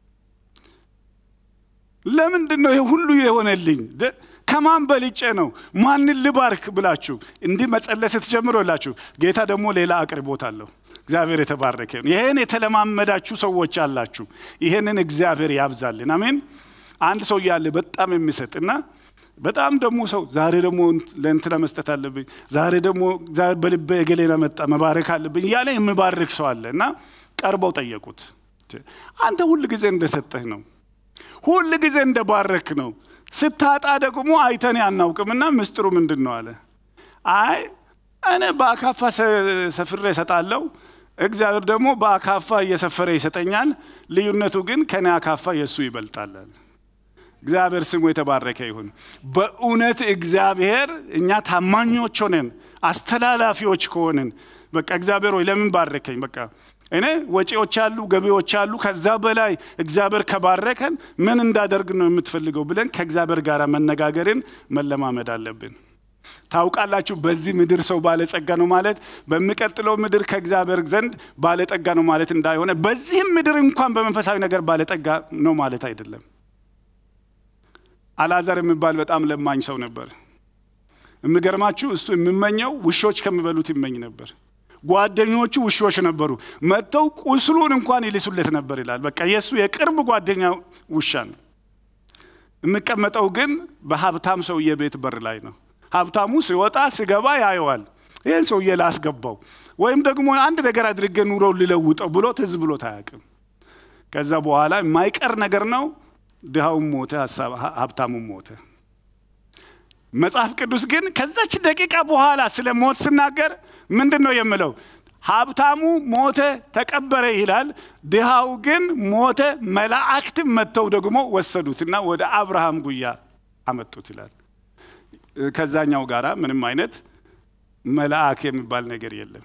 ለምንድን ነው ይሄ ሁሉ የሆነልኝ ከማን በልጬ ነው ማን ልባርክ ብላችሁ እንዲህ መጸለይ ስትጀምሩላችሁ ጌታ ደግሞ ሌላ አቅርቦት አለው እግዚአብሔር የተባረከ ነው ይሄን የተለማመዳችሁ ሰዎች አላችሁ ይሄንን እግዚአብሔር ያብዛልን አሜን አንድ ሰው ያለ በጣም የሚሰጥና በጣም ደግሞ ሰው ዛሬ ደግሞ ለእንትና መስጠት አለብኝ ዛሬ ደግሞ ዛሬ በልቤ እገሌና መጣ መባረክ አለብኝ ያለ የሚባርክ ሰው አለና ቀርበው ጠየቁት አንተ ሁሉ ጊዜ እንደሰጠህ ነው ሁሉ ጊዜ እንደባረክ ነው ስታጣ ደግሞ አይተን ያናውቅምና ምስጥሩ ምንድነው አለ አይ እኔ በአካፋ ሰፍሬ እሰጣለሁ እግዚአብሔር ደግሞ በአካፋ እየሰፈረ ይሰጠኛል ልዩነቱ ግን ከኔ አካፋ የሱ ይበልጣል እግዚአብሔር ስሙ የተባረከ ይሁን በእውነት እግዚአብሔር እኛ ታማኞች ሆነን አስተላላፊዎች ከሆነን በቃ እግዚአብሔር ሆይ ለምን ባረከኝ በቃ እኔ ወጪዎች አሉ ገቢዎች አሉ ከዛ በላይ እግዚአብሔር ከባረከን ምን እንዳደርግ ነው የምትፈልገው ብለን ከእግዚአብሔር ጋር መነጋገርን መለማመድ አለብን ታውቃላችሁ በዚህ ምድር ሰው ባለጸጋ ነው ማለት በሚቀጥለው ምድር ከእግዚአብሔር ዘንድ ባለጠጋ ነው ማለት እንዳይሆነ በዚህ ምድር እንኳን በመንፈሳዊ ነገር ባለጠጋ ነው ማለት አይደለም አላዛር የሚባል በጣም ለማኝ ሰው ነበር የሚገርማችሁ እሱ የሚመኘው ውሾች ከሚበሉት ይመኝ ነበር ጓደኞቹ ውሾች ነበሩ መተው ቁስሉን እንኳን ይልሱለት ነበር ይላል በቃ ኢየሱስ የቅርብ ጓደኛው ውሻ ነው የሚቀመጠው ግን በሀብታም ሰው የቤት በር ላይ ነው ሀብታሙ ሲወጣ ሲገባ ያየዋል ይሄን ሰው የላስገባው ወይም ደግሞ አንድ ነገር አድርገ ኑሮው ሊለውጠው ብሎ ትዝ ብሎ ታያቅም ከዛ በኋላ የማይቀር ነገር ነው ድሃው ሞተ ሀብታሙ ሞተ መጽሐፍ ቅዱስ ግን ከዛች ደቂቃ በኋላ ስለ ሞት ሲናገር ምንድነው የሚለው ሀብታሙ ሞተ ተቀበረ ይላል ድሃው ግን ሞተ መላእክት መተው ደግሞ ወሰዱትና ወደ አብርሃም ጉያ አመጡት ይላል ከዛኛው ጋራ ምንም አይነት መልአክ የሚባል ነገር የለም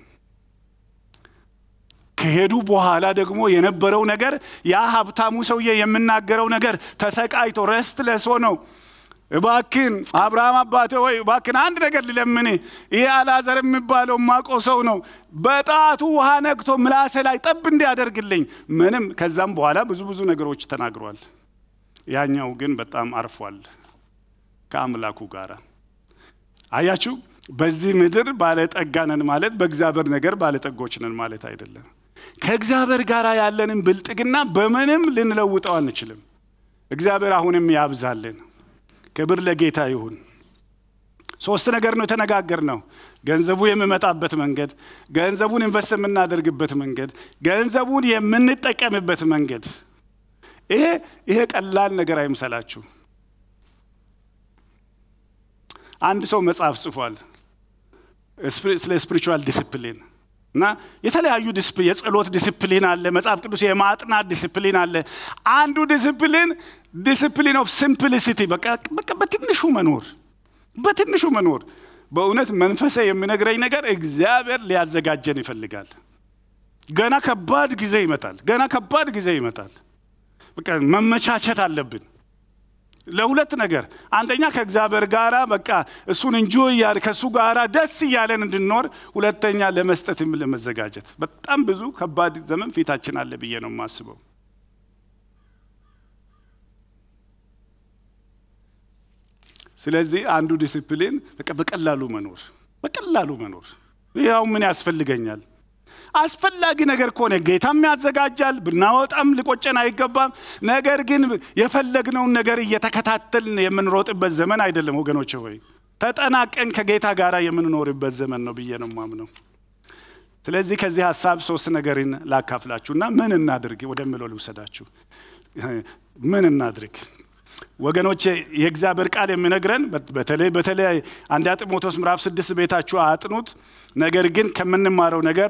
ከሄዱ በኋላ ደግሞ የነበረው ነገር ያ ሀብታሙ ሰውዬ የምናገረው ነገር ተሰቃይቶ ረስትለስ ሆኖ እባክን አብርሃም አባቴ ወይ እባክን አንድ ነገር ልለምን ይሄ አላዛር የሚባለው ማቆ ሰው ነው በጣቱ ውሃ ነክቶ ምላሴ ላይ ጠብ እንዲያደርግልኝ ምንም ከዛም በኋላ ብዙ ብዙ ነገሮች ተናግሯል ያኛው ግን በጣም አርፏል ከአምላኩ ጋራ አያችሁ በዚህ ምድር ባለጠጋ ነን ማለት በእግዚአብሔር ነገር ባለጠጎች ነን ማለት አይደለም ከእግዚአብሔር ጋራ ያለንን ብልጥግና በምንም ልንለውጠው አንችልም እግዚአብሔር አሁንም ያብዛልን ክብር ለጌታ ይሁን ሶስት ነገር ነው ተነጋገርነው ገንዘቡ የሚመጣበት መንገድ ገንዘቡን ኢንቨስት የምናደርግበት መንገድ ገንዘቡን የምንጠቀምበት መንገድ ይሄ ይሄ ቀላል ነገር አይምሰላችሁ አንድ ሰው መጽሐፍ ጽፏል ስለ ስፒሪቹዋል ዲሲፕሊን እና የተለያዩ ዲሲፕሊን የጸሎት ዲሲፕሊን አለ መጽሐፍ ቅዱስ የማጥናት ዲሲፕሊን አለ አንዱ ዲሲፕሊን ዲሲፕሊን ኦፍ ሲምፕሊሲቲ በቃ በቃ በትንሹ መኖር በትንሹ መኖር በእውነት መንፈሴ የሚነግረኝ ነገር እግዚአብሔር ሊያዘጋጀን ይፈልጋል ገና ከባድ ጊዜ ይመጣል ገና ከባድ ጊዜ ይመጣል በቃ መመቻቸት አለብን ለሁለት ነገር አንደኛ ከእግዚአብሔር ጋራ በቃ እሱን እንጆይ ያር ከሱ ጋራ ደስ ይያለን እንድንኖር ሁለተኛ ለመስጠትም ለመዘጋጀት በጣም ብዙ ከባድ ዘመን ፊታችን አለ ብዬ ነው ማስበው ስለዚህ አንዱ ዲሲፕሊን በቀላሉ መኖር በቀላሉ መኖር ያው ምን ያስፈልገኛል አስፈላጊ ነገር ኮነ ጌታም ያዘጋጃል ብናወጣም ሊቆጨን አይገባም ነገር ግን የፈለግነው ነገር እየተከታተልን የምንሮጥበት ዘመን አይደለም ወገኖቼ ሆይ ተጠናቀን ከጌታ ጋራ የምንኖርበት ዘመን ነው ብዬ ነው ማምነው ስለዚህ ከዚህ ሐሳብ ሶስት ነገርን ላካፍላችሁና ምን እናድርግ ወደምለው ልውሰዳችሁ ምን እናድርግ ወገኖቼ የእግዚአብሔር ቃል የሚነግረን በተለይ በተለይ አንድ ጢሞቴዎስ ምዕራፍ ስድስት ቤታችሁ አጥኑት ነገር ግን ከመንማረው ነገር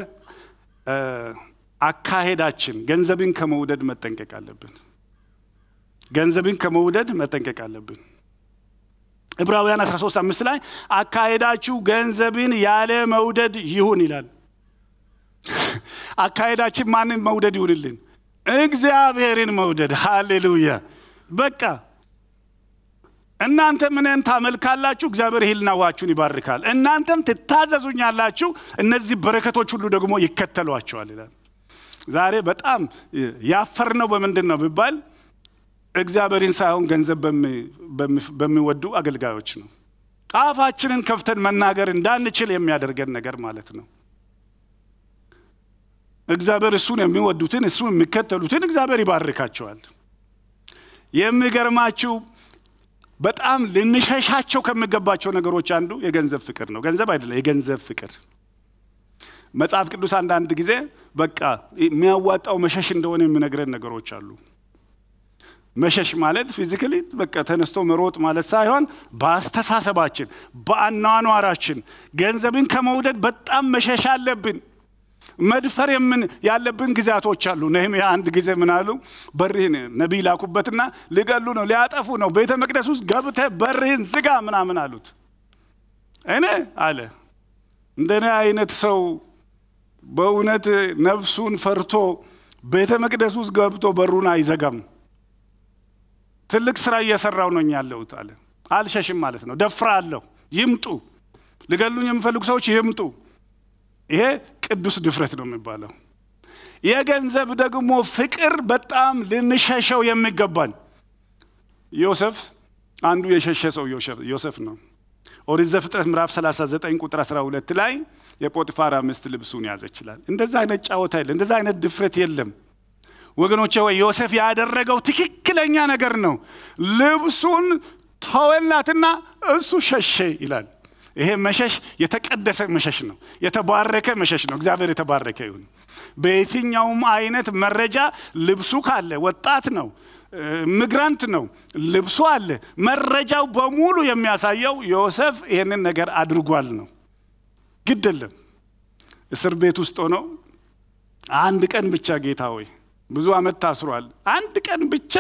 አካሄዳችን ገንዘብን ከመውደድ መጠንቀቅ አለብን ገንዘብን ከመውደድ መጠንቀቅ አለብን ዕብራውያን አስራ ሶስት አምስት ላይ አካሄዳችሁ ገንዘብን ያለ መውደድ ይሁን ይላል አካሄዳችን ማንን መውደድ ይሁንልን እግዚአብሔርን መውደድ ሃሌሉያ በቃ እናንተ ምንን ታመልካላችሁ እግዚአብሔር ይልናዋችሁን ይባርካል እናንተም ትታዘዙኛላችሁ እነዚህ በረከቶች ሁሉ ደግሞ ይከተሏቸዋል ይላል ዛሬ በጣም ያፈርነው በመንደነው ቢባል እግዚአብሔርን ሳይሆን ገንዘብ በሚወዱ አገልጋዮች ነው አፋችንን ከፍተን መናገር እንዳንችል የሚያደርገን ነገር ማለት ነው እግዚአብሔር እሱን የሚወዱትን እሱን የሚከተሉትን እግዚአብሔር ይባርካቸዋል የሚገርማችሁ በጣም ልንሸሻቸው ከመገባቸው ነገሮች አንዱ የገንዘብ ፍቅር ነው ገንዘብ አይደለም የገንዘብ ፍቅር መጽሐፍ ቅዱስ አንድ አንድ ጊዜ በቃ የሚያዋጣው መሸሽ እንደሆነ የሚነግረን ነገሮች አሉ መሸሽ ማለት ፊዚካሊ በቃ ተነስቶ መሮጥ ማለት ሳይሆን በአስተሳሰባችን በአኗኗራችን ገንዘብን ከመውደድ በጣም መሸሽ አለብን መድፈር የምን ያለብን ግዛቶች አሉ ነህምያ አንድ ጊዜ ምን አሉ በርህን ነብይ ላኩበትና ሊገሉ ነው ሊያጠፉ ነው ቤተ መቅደስ ውስጥ ገብተ በርህን ዝጋ ምናምን አሉት እኔ አለ እንደኔ አይነት ሰው በእውነት ነፍሱን ፈርቶ ቤተ መቅደስ ውስጥ ገብቶ በሩን አይዘጋም ትልቅ ስራ እየሰራው ነው ያለውት አለ አልሸሽም ማለት ነው ደፍራለሁ ይምጡ ሊገሉኝ የሚፈልጉ ሰዎች ይምጡ ይሄ ቅዱስ ድፍረት ነው የሚባለው የገንዘብ ደግሞ ፍቅር በጣም ልንሸሸው የሚገባን ዮሴፍ አንዱ የሸሸ ሰው ዮሴፍ ነው ኦሪት ዘፍጥረት ምዕራፍ ሰላሳ ዘጠኝ ቁጥር አስራ ሁለት ላይ የጶጢፋራ ሚስት ልብሱን ያዘች ይላል እንደዛ አይነት ጫወታ የለም እንደዛ አይነት ድፍረት የለም ወገኖቼ ወይ ዮሴፍ ያደረገው ትክክለኛ ነገር ነው ልብሱን ተወላትና እሱ ሸሸ ይላል ይሄ መሸሽ የተቀደሰ መሸሽ ነው የተባረከ መሸሽ ነው እግዚአብሔር የተባረከ ይሁን በየትኛውም አይነት መረጃ ልብሱ ካለ ወጣት ነው ሚግራንት ነው ልብሱ አለ መረጃው በሙሉ የሚያሳየው ዮሴፍ ይሄንን ነገር አድርጓል ነው ግድለም እስር ቤት ውስጥ ሆኖ አንድ ቀን ብቻ ጌታ ሆይ ብዙ አመት ታስሯል አንድ ቀን ብቻ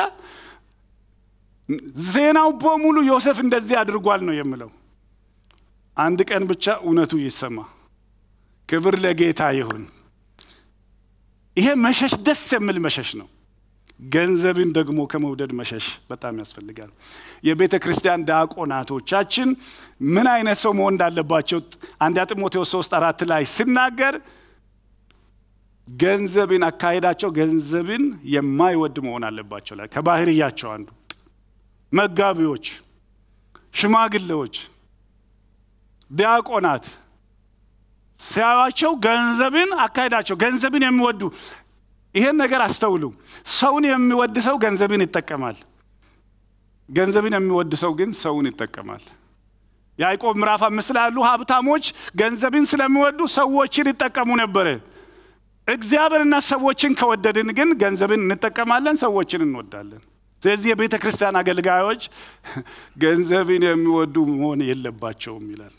ዜናው በሙሉ ዮሴፍ እንደዚህ አድርጓል ነው የሚለው አንድ ቀን ብቻ እውነቱ ይሰማ ክብር ለጌታ ይሁን ይሄ መሸሽ ደስ የሚል መሸሽ ነው ገንዘብን ደግሞ ከመውደድ መሸሽ በጣም ያስፈልጋል የቤተ ክርስቲያን ዲያቆናቶቻችን ምን አይነት ሰው መሆን እንዳለባቸው አንድ ጢሞቴዎስ ሶስት አራት ላይ ሲናገር ገንዘብን አካሄዳቸው ገንዘብን የማይወድ መሆን አለባቸው ላይ ከባህሪያቸው አንዱ መጋቢዎች ሽማግሌዎች ዲያቆናት ሲያዋቸው ገንዘብን አካሄዳቸው ገንዘብን የሚወዱ ይሄን ነገር አስተውሉ ሰውን የሚወድ ሰው ገንዘብን ይጠቀማል ገንዘብን የሚወድ ሰው ግን ሰውን ይጠቀማል ያዕቆብ ምዕራፍ አምስት ላይ ያሉ ሀብታሞች ገንዘብን ስለሚወዱ ሰዎችን ይጠቀሙ ነበር እግዚአብሔርና ሰዎችን ከወደድን ግን ገንዘብን እንጠቀማለን ሰዎችን እንወዳለን ስለዚህ የቤተ ክርስቲያን አገልጋዮች ገንዘብን የሚወዱ መሆን የለባቸውም ይላል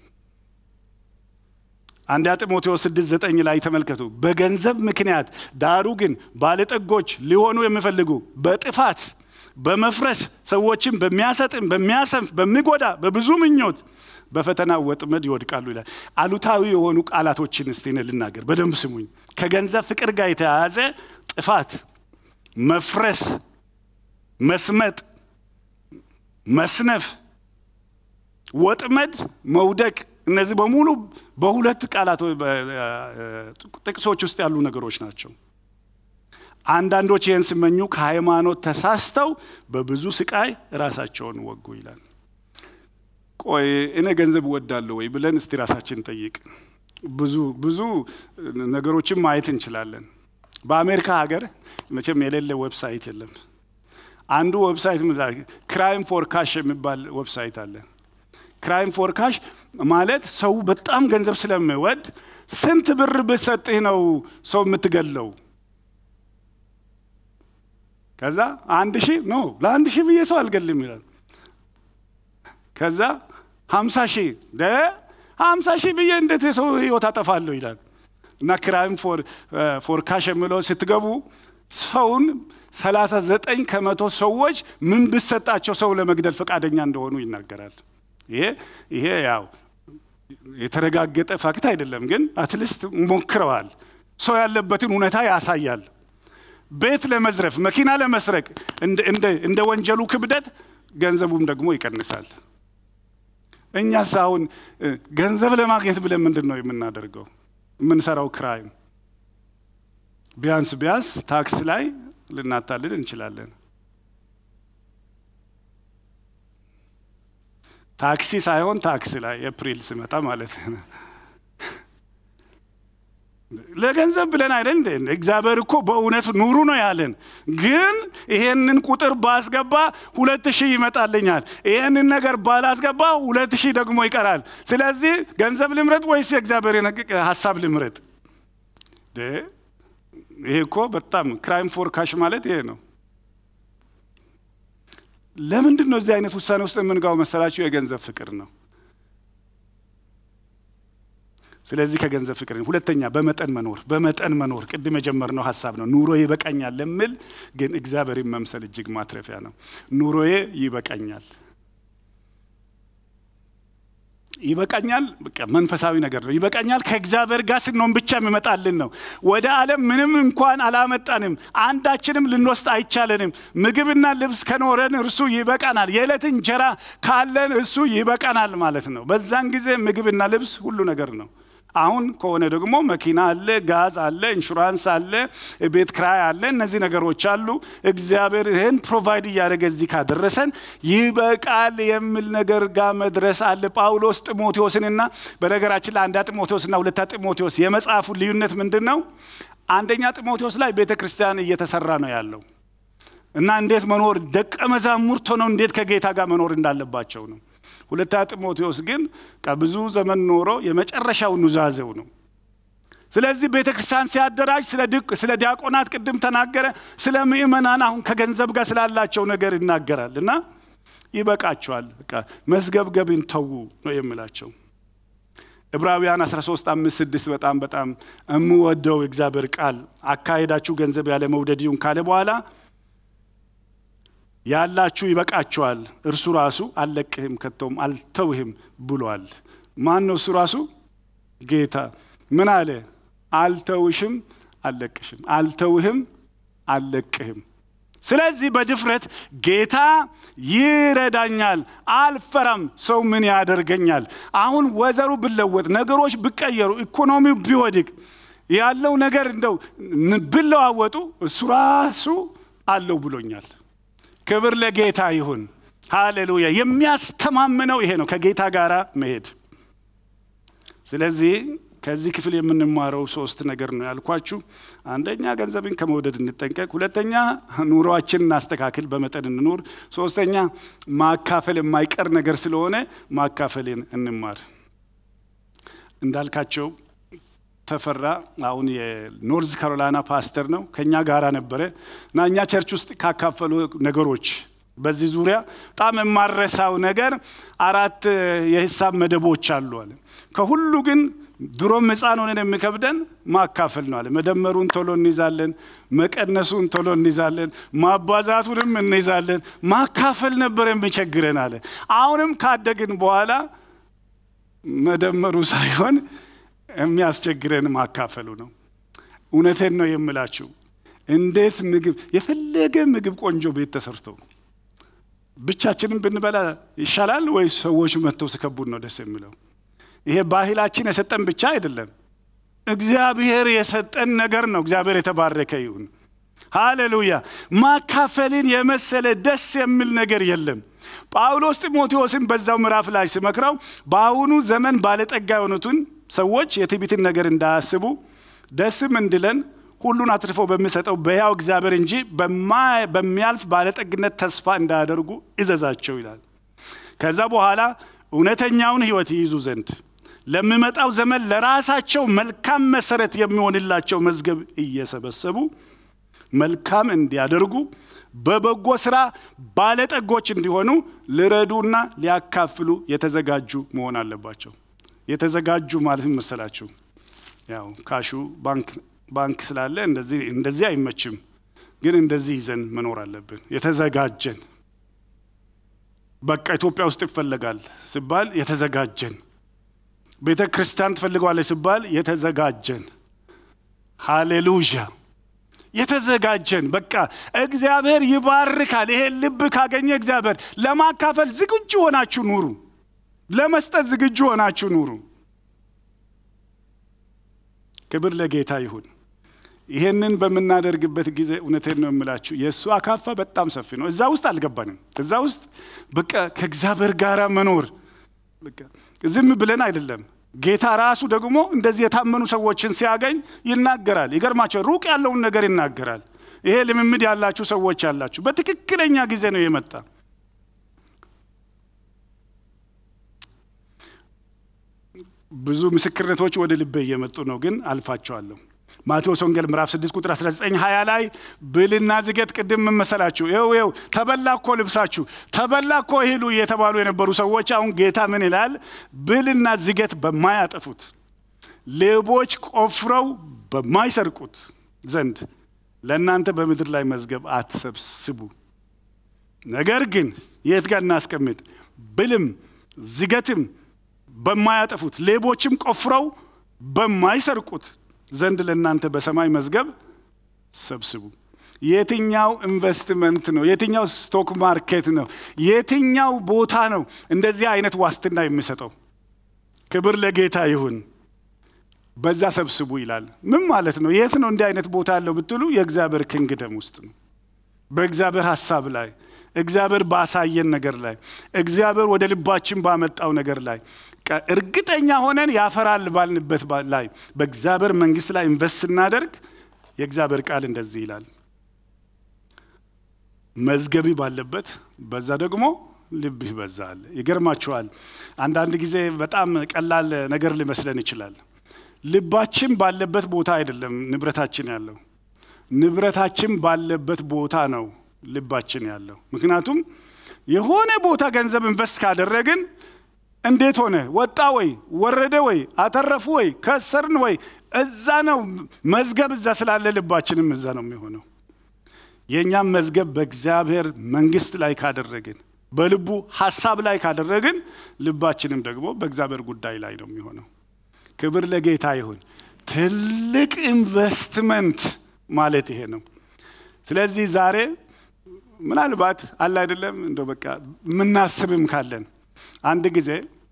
አንድ ጢሞቴዎስ ስድስት ዘጠኝ ላይ ተመልከቱ በገንዘብ ምክንያት ዳሩ ግን ባለጠጎች ሊሆኑ የሚፈልጉ በጥፋት በመፍረስ ሰዎችን በሚያሰጥም በሚያሰንፍ በሚጎዳ በብዙ ምኞት በፈተና ወጥመድ ይወድቃሉ ይላል አሉታዊ የሆኑ ቃላቶችን እስቲ ልናገር በደንብ ስሙኝ ከገንዘብ ፍቅር ጋር የተያያዘ ጥፋት መፍረስ መስመጥ መስነፍ ወጥመድ መውደቅ እነዚህ በሙሉ በሁለት ቃላቶች ጥቅሶች ውስጥ ያሉ ነገሮች ናቸው አንዳንዶች ይህን ሲመኙ ከሃይማኖት ተሳስተው በብዙ ስቃይ ራሳቸውን ወጉ ይላል ቆይ እኔ ገንዘብ ወዳለሁ ወይ ብለን እስቲ ራሳችን ጠይቅ ብዙ ብዙ ነገሮችን ማየት እንችላለን በአሜሪካ ሀገር መቼም የሌለ ዌብሳይት የለም አንዱ ዌብሳይት ምንድነው ክራይም ፎር ካሽ የሚባል ዌብሳይት አለ ክራይም ፎር ካሽ ማለት ሰው በጣም ገንዘብ ስለሚወድ ስንት ብር በሰጥህ ነው ሰው የምትገለው ከዛ አንድ ሺህ ኖ ለአንድ ሺህ ብዬ ሰው አልገልም ይላል ከዛ ሃምሳ ሺህ ደ ሃምሳ ሺህ ብዬ እንዴት ሰው ህይወት አጠፋለሁ ይላል እና ክራይም ፎር ፎር ካሽ የሚለው ስትገቡ ሰውን ሰላሳ ዘጠኝ ከመቶ ሰዎች ምን ብሰጣቸው ሰው ለመግደል ፈቃደኛ እንደሆኑ ይናገራል ይሄ ይሄ ያው የተረጋገጠ ፋክት አይደለም ግን አትሊስት ሞክረዋል ሰው ያለበትን ሁኔታ ያሳያል ቤት ለመዝረፍ መኪና ለመስረቅ እንደ እንደ እንደ ወንጀሉ ክብደት ገንዘቡም ደግሞ ይቀንሳል እኛስ አሁን ገንዘብ ለማግኘት ብለን ምንድነው የምናደርገው የምንሰራው ክራይም ቢያንስ ቢያንስ ታክስ ላይ ልናታልል እንችላለን ታክሲ ሳይሆን ታክስ ላይ ኤፕሪል ሲመጣ ማለት ነው ለገንዘብ ብለን አይደል እንዴ እግዚአብሔር እኮ በእውነት ኑሩ ነው ያለን ግን ይሄንን ቁጥር ባስገባ ሁለት ሺህ ይመጣልኛል ይሄንን ነገር ባላስገባ ሁለት ሺህ ደግሞ ይቀራል ስለዚህ ገንዘብ ልምረጥ ወይስ የእግዚአብሔር ሐሳብ ልምረጥ ደ ይሄ እኮ በጣም ክራይም ፎር ካሽ ማለት ይሄ ነው ለምንድን ነው እዚህ አይነት ውሳኔ ውስጥ የምንጋው መሰላችሁ የገንዘብ ፍቅር ነው ስለዚህ ከገንዘብ ፍቅር ሁለተኛ በመጠን መኖር በመጠን መኖር ቅድም የጀመርነው ሐሳብ ነው ኑሮዬ ይበቃኛል ለምል ግን እግዚአብሔርን መምሰል እጅግ ማትረፊያ ነው ኑሮዬ ይበቃኛል ይበቃኛል በቃ መንፈሳዊ ነገር ነው ይበቃኛል ከእግዚአብሔር ጋር ስንሆን ብቻ የሚመጣልን ነው ወደ ዓለም ምንም እንኳን አላመጣንም አንዳችንም ልንወስድ አይቻለንም ምግብና ልብስ ከኖረን እርሱ ይበቃናል የዕለት እንጀራ ካለን እርሱ ይበቃናል ማለት ነው በዛን ጊዜ ምግብና ልብስ ሁሉ ነገር ነው አሁን ከሆነ ደግሞ መኪና አለ ጋዝ አለ ኢንሹራንስ አለ ቤት ክራይ አለ እነዚህ ነገሮች አሉ እግዚአብሔር ይሄን ፕሮቫይድ ያደረገ እዚህ ካደረሰን ይበቃል የሚል ነገር ጋር መድረስ አለ ጳውሎስ ጢሞቴዎስንና በነገራችን ላይ አንድ ጢሞቴዎስና ሁለት ጢሞቴዎስ የመጽሐፉ ልዩነት ምንድነው አንደኛ ጢሞቴዎስ ላይ ቤተክርስቲያን እየተሰራ ነው ያለው እና እንዴት መኖር ደቀ መዛሙርት ሆነው እንዴት ከጌታ ጋር መኖር እንዳለባቸው ነው ሁለት ጢሞቴዎስ ግን ከብዙ ዘመን ኖሮ የመጨረሻው ኑዛዜው ነው ስለዚህ ቤተክርስቲያን ሲያደራጅ ስለ ድቅ ስለ ዲያቆናት ቅድም ተናገረ ስለ ምእመናን አሁን ከገንዘብ ጋር ስላላቸው ነገር ይናገራልና ይበቃቸዋል በቃ መስገብገብን ተው ነው የሚላቸው ዕብራውያን አስራ ሶስት አምስት ስድስት በጣም በጣም እምወደው እግዚአብሔር ቃል አካሄዳችሁ ገንዘብ ያለ መውደድ ይሁን ካለ በኋላ ያላችሁ ይበቃችኋል እርሱ ራሱ አልለቅህም ከቶም አልተውህም ብሏል ማን ነው እሱ ራሱ ጌታ ምን አለ አልተውሽም አልለቅሽም አልተውህም አልለቅህም ስለዚህ በድፍረት ጌታ ይረዳኛል አልፈራም ሰው ምን ያደርገኛል አሁን ወዘሩ ብለወጥ ነገሮች ቢቀየሩ ኢኮኖሚው ቢወድቅ ያለው ነገር እንደው ብለዋወጡ እሱ ራሱ አለው ብሎኛል ክብር ለጌታ ይሁን ሃሌሉያ የሚያስተማምነው ይሄ ነው ከጌታ ጋራ መሄድ ስለዚህ ከዚህ ክፍል የምንማረው ሶስት ነገር ነው ያልኳችሁ አንደኛ ገንዘብን ከመውደድ እንጠንቀቅ ሁለተኛ ኑሮአችንን እናስተካክል በመጠን እንኖር ሶስተኛ ማካፈል የማይቀር ነገር ስለሆነ ማካፈልን እንማር እንዳልካቸው ተፈራ አሁን የኖርዝ ካሮላይና ፓስተር ነው ከኛ ጋራ ነበረ እና እኛ ቸርች ውስጥ ካካፈሉ ነገሮች በዚህ ዙሪያ በጣም የማረሳው ነገር አራት የሂሳብ መደቦች አሉ አለ ከሁሉ ግን ድሮም ሕፃን ሆነን የሚከብደን ማካፈል ነው አለ መደመሩን ቶሎ እንይዛለን መቀነሱን ቶሎ እንይዛለን ማባዛቱንም እንይዛለን ማካፈል ነበር የሚቸግረን አለ አሁንም ካደግን በኋላ መደመሩ ሳይሆን የሚያስቸግረን ማካፈሉ ነው እውነቴን ነው የምላችሁ እንዴት ምግብ የፈለገ ምግብ ቆንጆ ቤት ተሰርቶ ብቻችንን ብንበላ ይሻላል ወይ ሰዎች መጥተው ሲከቡን ነው ደስ የሚለው ይሄ ባህላችን የሰጠን ብቻ አይደለም እግዚአብሔር የሰጠን ነገር ነው እግዚአብሔር የተባረከ ይሁን ሃሌሉያ ማካፈልን የመሰለ ደስ የሚል ነገር የለም ጳውሎስ ጢሞቴዎስን በዛው ምዕራፍ ላይ ሲመክረው በአሁኑ ዘመን ባለጠጋ የሆኑትን ሰዎች የትዕቢትን ነገር እንዳያስቡ ደስም እንድለን ሁሉን አትርፈው በሚሰጠው በያው እግዚአብሔር እንጂ በሚያልፍ ባለጠግነት ተስፋ እንዳያደርጉ እዘዛቸው ይላል ከዛ በኋላ እውነተኛውን ሕይወት ይይዙ ዘንድ ለሚመጣው ዘመን ለራሳቸው መልካም መሰረት የሚሆንላቸው መዝገብ እየሰበሰቡ መልካም እንዲያደርጉ በበጎ ስራ ባለጠጎች እንዲሆኑ ልረዱና ሊያካፍሉ የተዘጋጁ መሆን አለባቸው የተዘጋጁ ማለት መሰላችሁ ያው ካሹ ባንክ ባንክ ስላለ እንደዚህ እንደዚህ አይመችም ግን እንደዚህ ይዘን መኖር አለብን የተዘጋጀን በቃ ኢትዮጵያ ውስጥ ይፈልጋል ሲባል የተዘጋጀን ቤተ ክርስቲያን ትፈልጋለች ሲባል የተዘጋጀን ሃሌሉያ የተዘጋጀን በቃ እግዚአብሔር ይባርካል ይሄ ልብ ካገኘ እግዚአብሔር ለማካፈል ዝግጁ ሆናችሁ ኑሩ ለመስጠት ዝግጁ ሆናችሁ ኑሩ ክብር ለጌታ ይሁን ይሄንን በመናደርግበት ጊዜ እውነቴን ነው የምላችሁ የሱ አካፋ በጣም ሰፊ ነው እዛ ውስጥ አልገባንም እዛ ውስጥ በቃ ከእግዚአብሔር ጋራ መኖር በቃ ዝም ብለን አይደለም ጌታ ራሱ ደግሞ እንደዚህ የታመኑ ሰዎችን ሲያገኝ ይናገራል ይገርማቸው ሩቅ ያለውን ነገር ይናገራል ይሄ ልምምድ ያላችሁ ሰዎች ያላችሁ በትክክለኛ ጊዜ ነው የመጣ ብዙ ምስክርነቶች ወደ ልቤ እየመጡ ነው ግን አልፋቸዋለሁ ማቴዎስ ወንጌል ምዕራፍ ስድስት ቁጥር አስራ ዘጠኝ ሃያ ላይ ብልና ዝገት ቅድም መመሰላችሁ ይው ይው ተበላኮ ልብሳችሁ ተበላኮ ይሉ የተባሉ የነበሩ ሰዎች አሁን ጌታ ምን ይላል ብልና ዝገት በማያጠፉት ሌቦች ቆፍረው በማይሰርቁት ዘንድ ለእናንተ በምድር ላይ መዝገብ አትሰብስቡ ነገር ግን የት ጋር እናስቀምጥ ብልም ዝገትም በማያጠፉት ሌቦችም ቆፍረው በማይሰርቁት ዘንድ ለእናንተ በሰማይ መዝገብ ሰብስቡ የትኛው ኢንቨስትመንት ነው የትኛው ስቶክ ማርኬት ነው የትኛው ቦታ ነው እንደዚህ አይነት ዋስትና የሚሰጠው ክብር ለጌታ ይሁን በዛ ሰብስቡ ይላል ምን ማለት ነው የት ነው እንዲህ አይነት ቦታ ያለው ብትሉ የእግዚአብሔር ኪንግደም ውስጥ ነው በእግዚአብሔር ሐሳብ ላይ እግዚአብሔር ባሳየን ነገር ላይ እግዚአብሔር ወደ ልባችን ባመጣው ነገር ላይ እርግጠኛ ሆነን ያፈራል ባልንበት ላይ በእግዚአብሔር መንግስት ላይ ኢንቨስት እናደርግ የእግዚአብሔር ቃል እንደዚህ ይላል መዝገቢ ባለበት በዛ ደግሞ ልብ ይበዛል ይገርማችኋል አንዳንድ ጊዜ በጣም ቀላል ነገር ሊመስለን ይችላል ልባችን ባለበት ቦታ አይደለም ንብረታችን ያለው ንብረታችን ባለበት ቦታ ነው ልባችን ያለው ምክንያቱም የሆነ ቦታ ገንዘብ ኢንቨስት ካደረግን እንዴት ሆነ ወጣ ወይ ወረደ ወይ አተረፉ ወይ ከሰርን ወይ እዛ ነው መዝገብ እዛ ስላለ ልባችንም እዛ ነው የሚሆነው የኛም መዝገብ በእግዚአብሔር መንግስት ላይ ካደረግን በልቡ ሐሳብ ላይ ካደረግን ልባችንም ደግሞ በእግዚአብሔር ጉዳይ ላይ ነው የሚሆነው ክብር ለጌታ ይሁን ትልቅ ኢንቨስትመንት ማለት ይሄ ነው ስለዚህ ዛሬ ምናልባት አለ አይደለም እንደው በቃ ምናስብም ካለን አንድ ጊዜ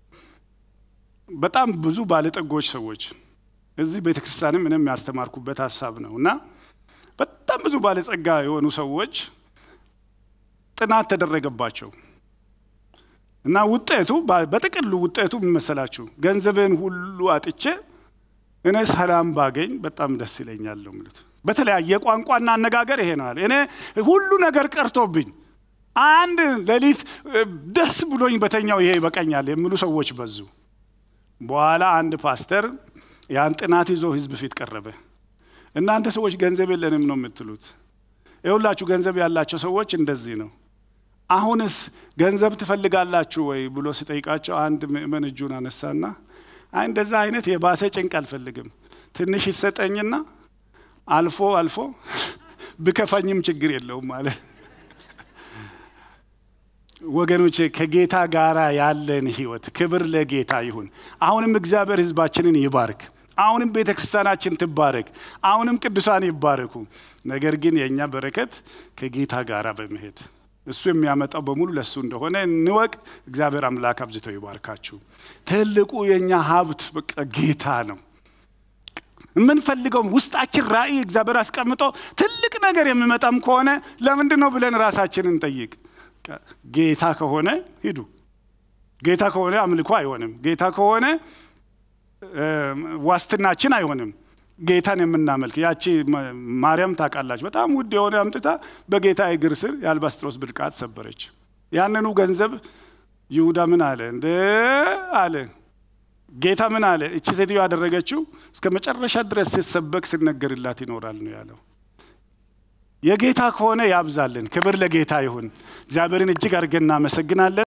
በጣም ብዙ ባለጠጎች ሰዎች እዚህ ቤተክርስቲያንም ምንም ያስተማርኩበት ሐሳብ ነውና በጣም ብዙ ባለጸጋ የሆኑ ሰዎች ጥናት ተደረገባቸው እና ውጤቱ በጥቅሉ ውጤቱ ምን መሰላችሁ ገንዘብን ሁሉ አጥቼ እኔ ሰላም ባገኝ በጣም ደስ ይለኛል ነው ማለት በተለያየ ቋንቋና አነጋገር ይሄ ነው እኔ ሁሉ ነገር ቀርቶብኝ አንድ ለሊት ደስ ብሎኝ በተኛው ይሄ ይበቃኛል የሚሉ ሰዎች በዙ በኋላ አንድ ፓስተር ያን ጥናት ይዞ ህዝብ ፊት ቀረበ እናንተ ሰዎች ገንዘብ የለንም ነው የምትሉት ይኸውላችሁ ገንዘብ ያላቸው ሰዎች እንደዚህ ነው አሁንስ ገንዘብ ትፈልጋላችሁ ወይ ብሎ ሲጠይቃቸው አንድ ምእመን እጁን አነሳና አይ እንደዛ አይነት የባሰ ጭንቅ አልፈልግም ትንሽ ይሰጠኝና አልፎ አልፎ በከፋኝም ችግር የለውም ማለት ወገኖቼ ከጌታ ጋራ ያለን ህይወት ክብር ለጌታ ይሁን አሁንም እግዚአብሔር ህዝባችንን ይባርክ አሁንም ቤተክርስቲያናችን ትባረክ አሁንም ቅዱሳን ይባረኩ ነገር ግን የኛ በረከት ከጌታ ጋራ በመሄድ እሱ የሚያመጣው በሙሉ ለሱ እንደሆነ እንወቅ እግዚአብሔር አምላክ አብዝቶ ይባርካችሁ ትልቁ የኛ ሀብት በቃ ጌታ ነው ምን ፈልገው ውስጣችን ራእይ እግዚአብሔር አስቀምጦ ትልቅ ነገር የሚመጣም ከሆነ ለምንድነው ብለን ራሳችንን ጠይቅ ጌታ ከሆነ ሂዱ ጌታ ከሆነ አምልኮ አይሆንም ጌታ ከሆነ ዋስትናችን አይሆንም ጌታን የምናመልክ ያቺ ማርያም ታቃላችሁ በጣም ውድ የሆነ አምጥታ በጌታ እግር ስር ያልባስጥሮስ ብልቃት ሰበረች ያንኑ ገንዘብ ይሁዳ ምን አለ እንደ አለ ጌታ ምን አለ እቺ ሴትዮ ያደረገችው እስከ መጨረሻ ድረስ ሲሰበክ ሲነገርላት ይኖራል ነው ያለው የጌታ ከሆነ ያብዛልን ክብር ለጌታ ይሁን እግዚአብሔርን እጅግ አርገና መሰግናለን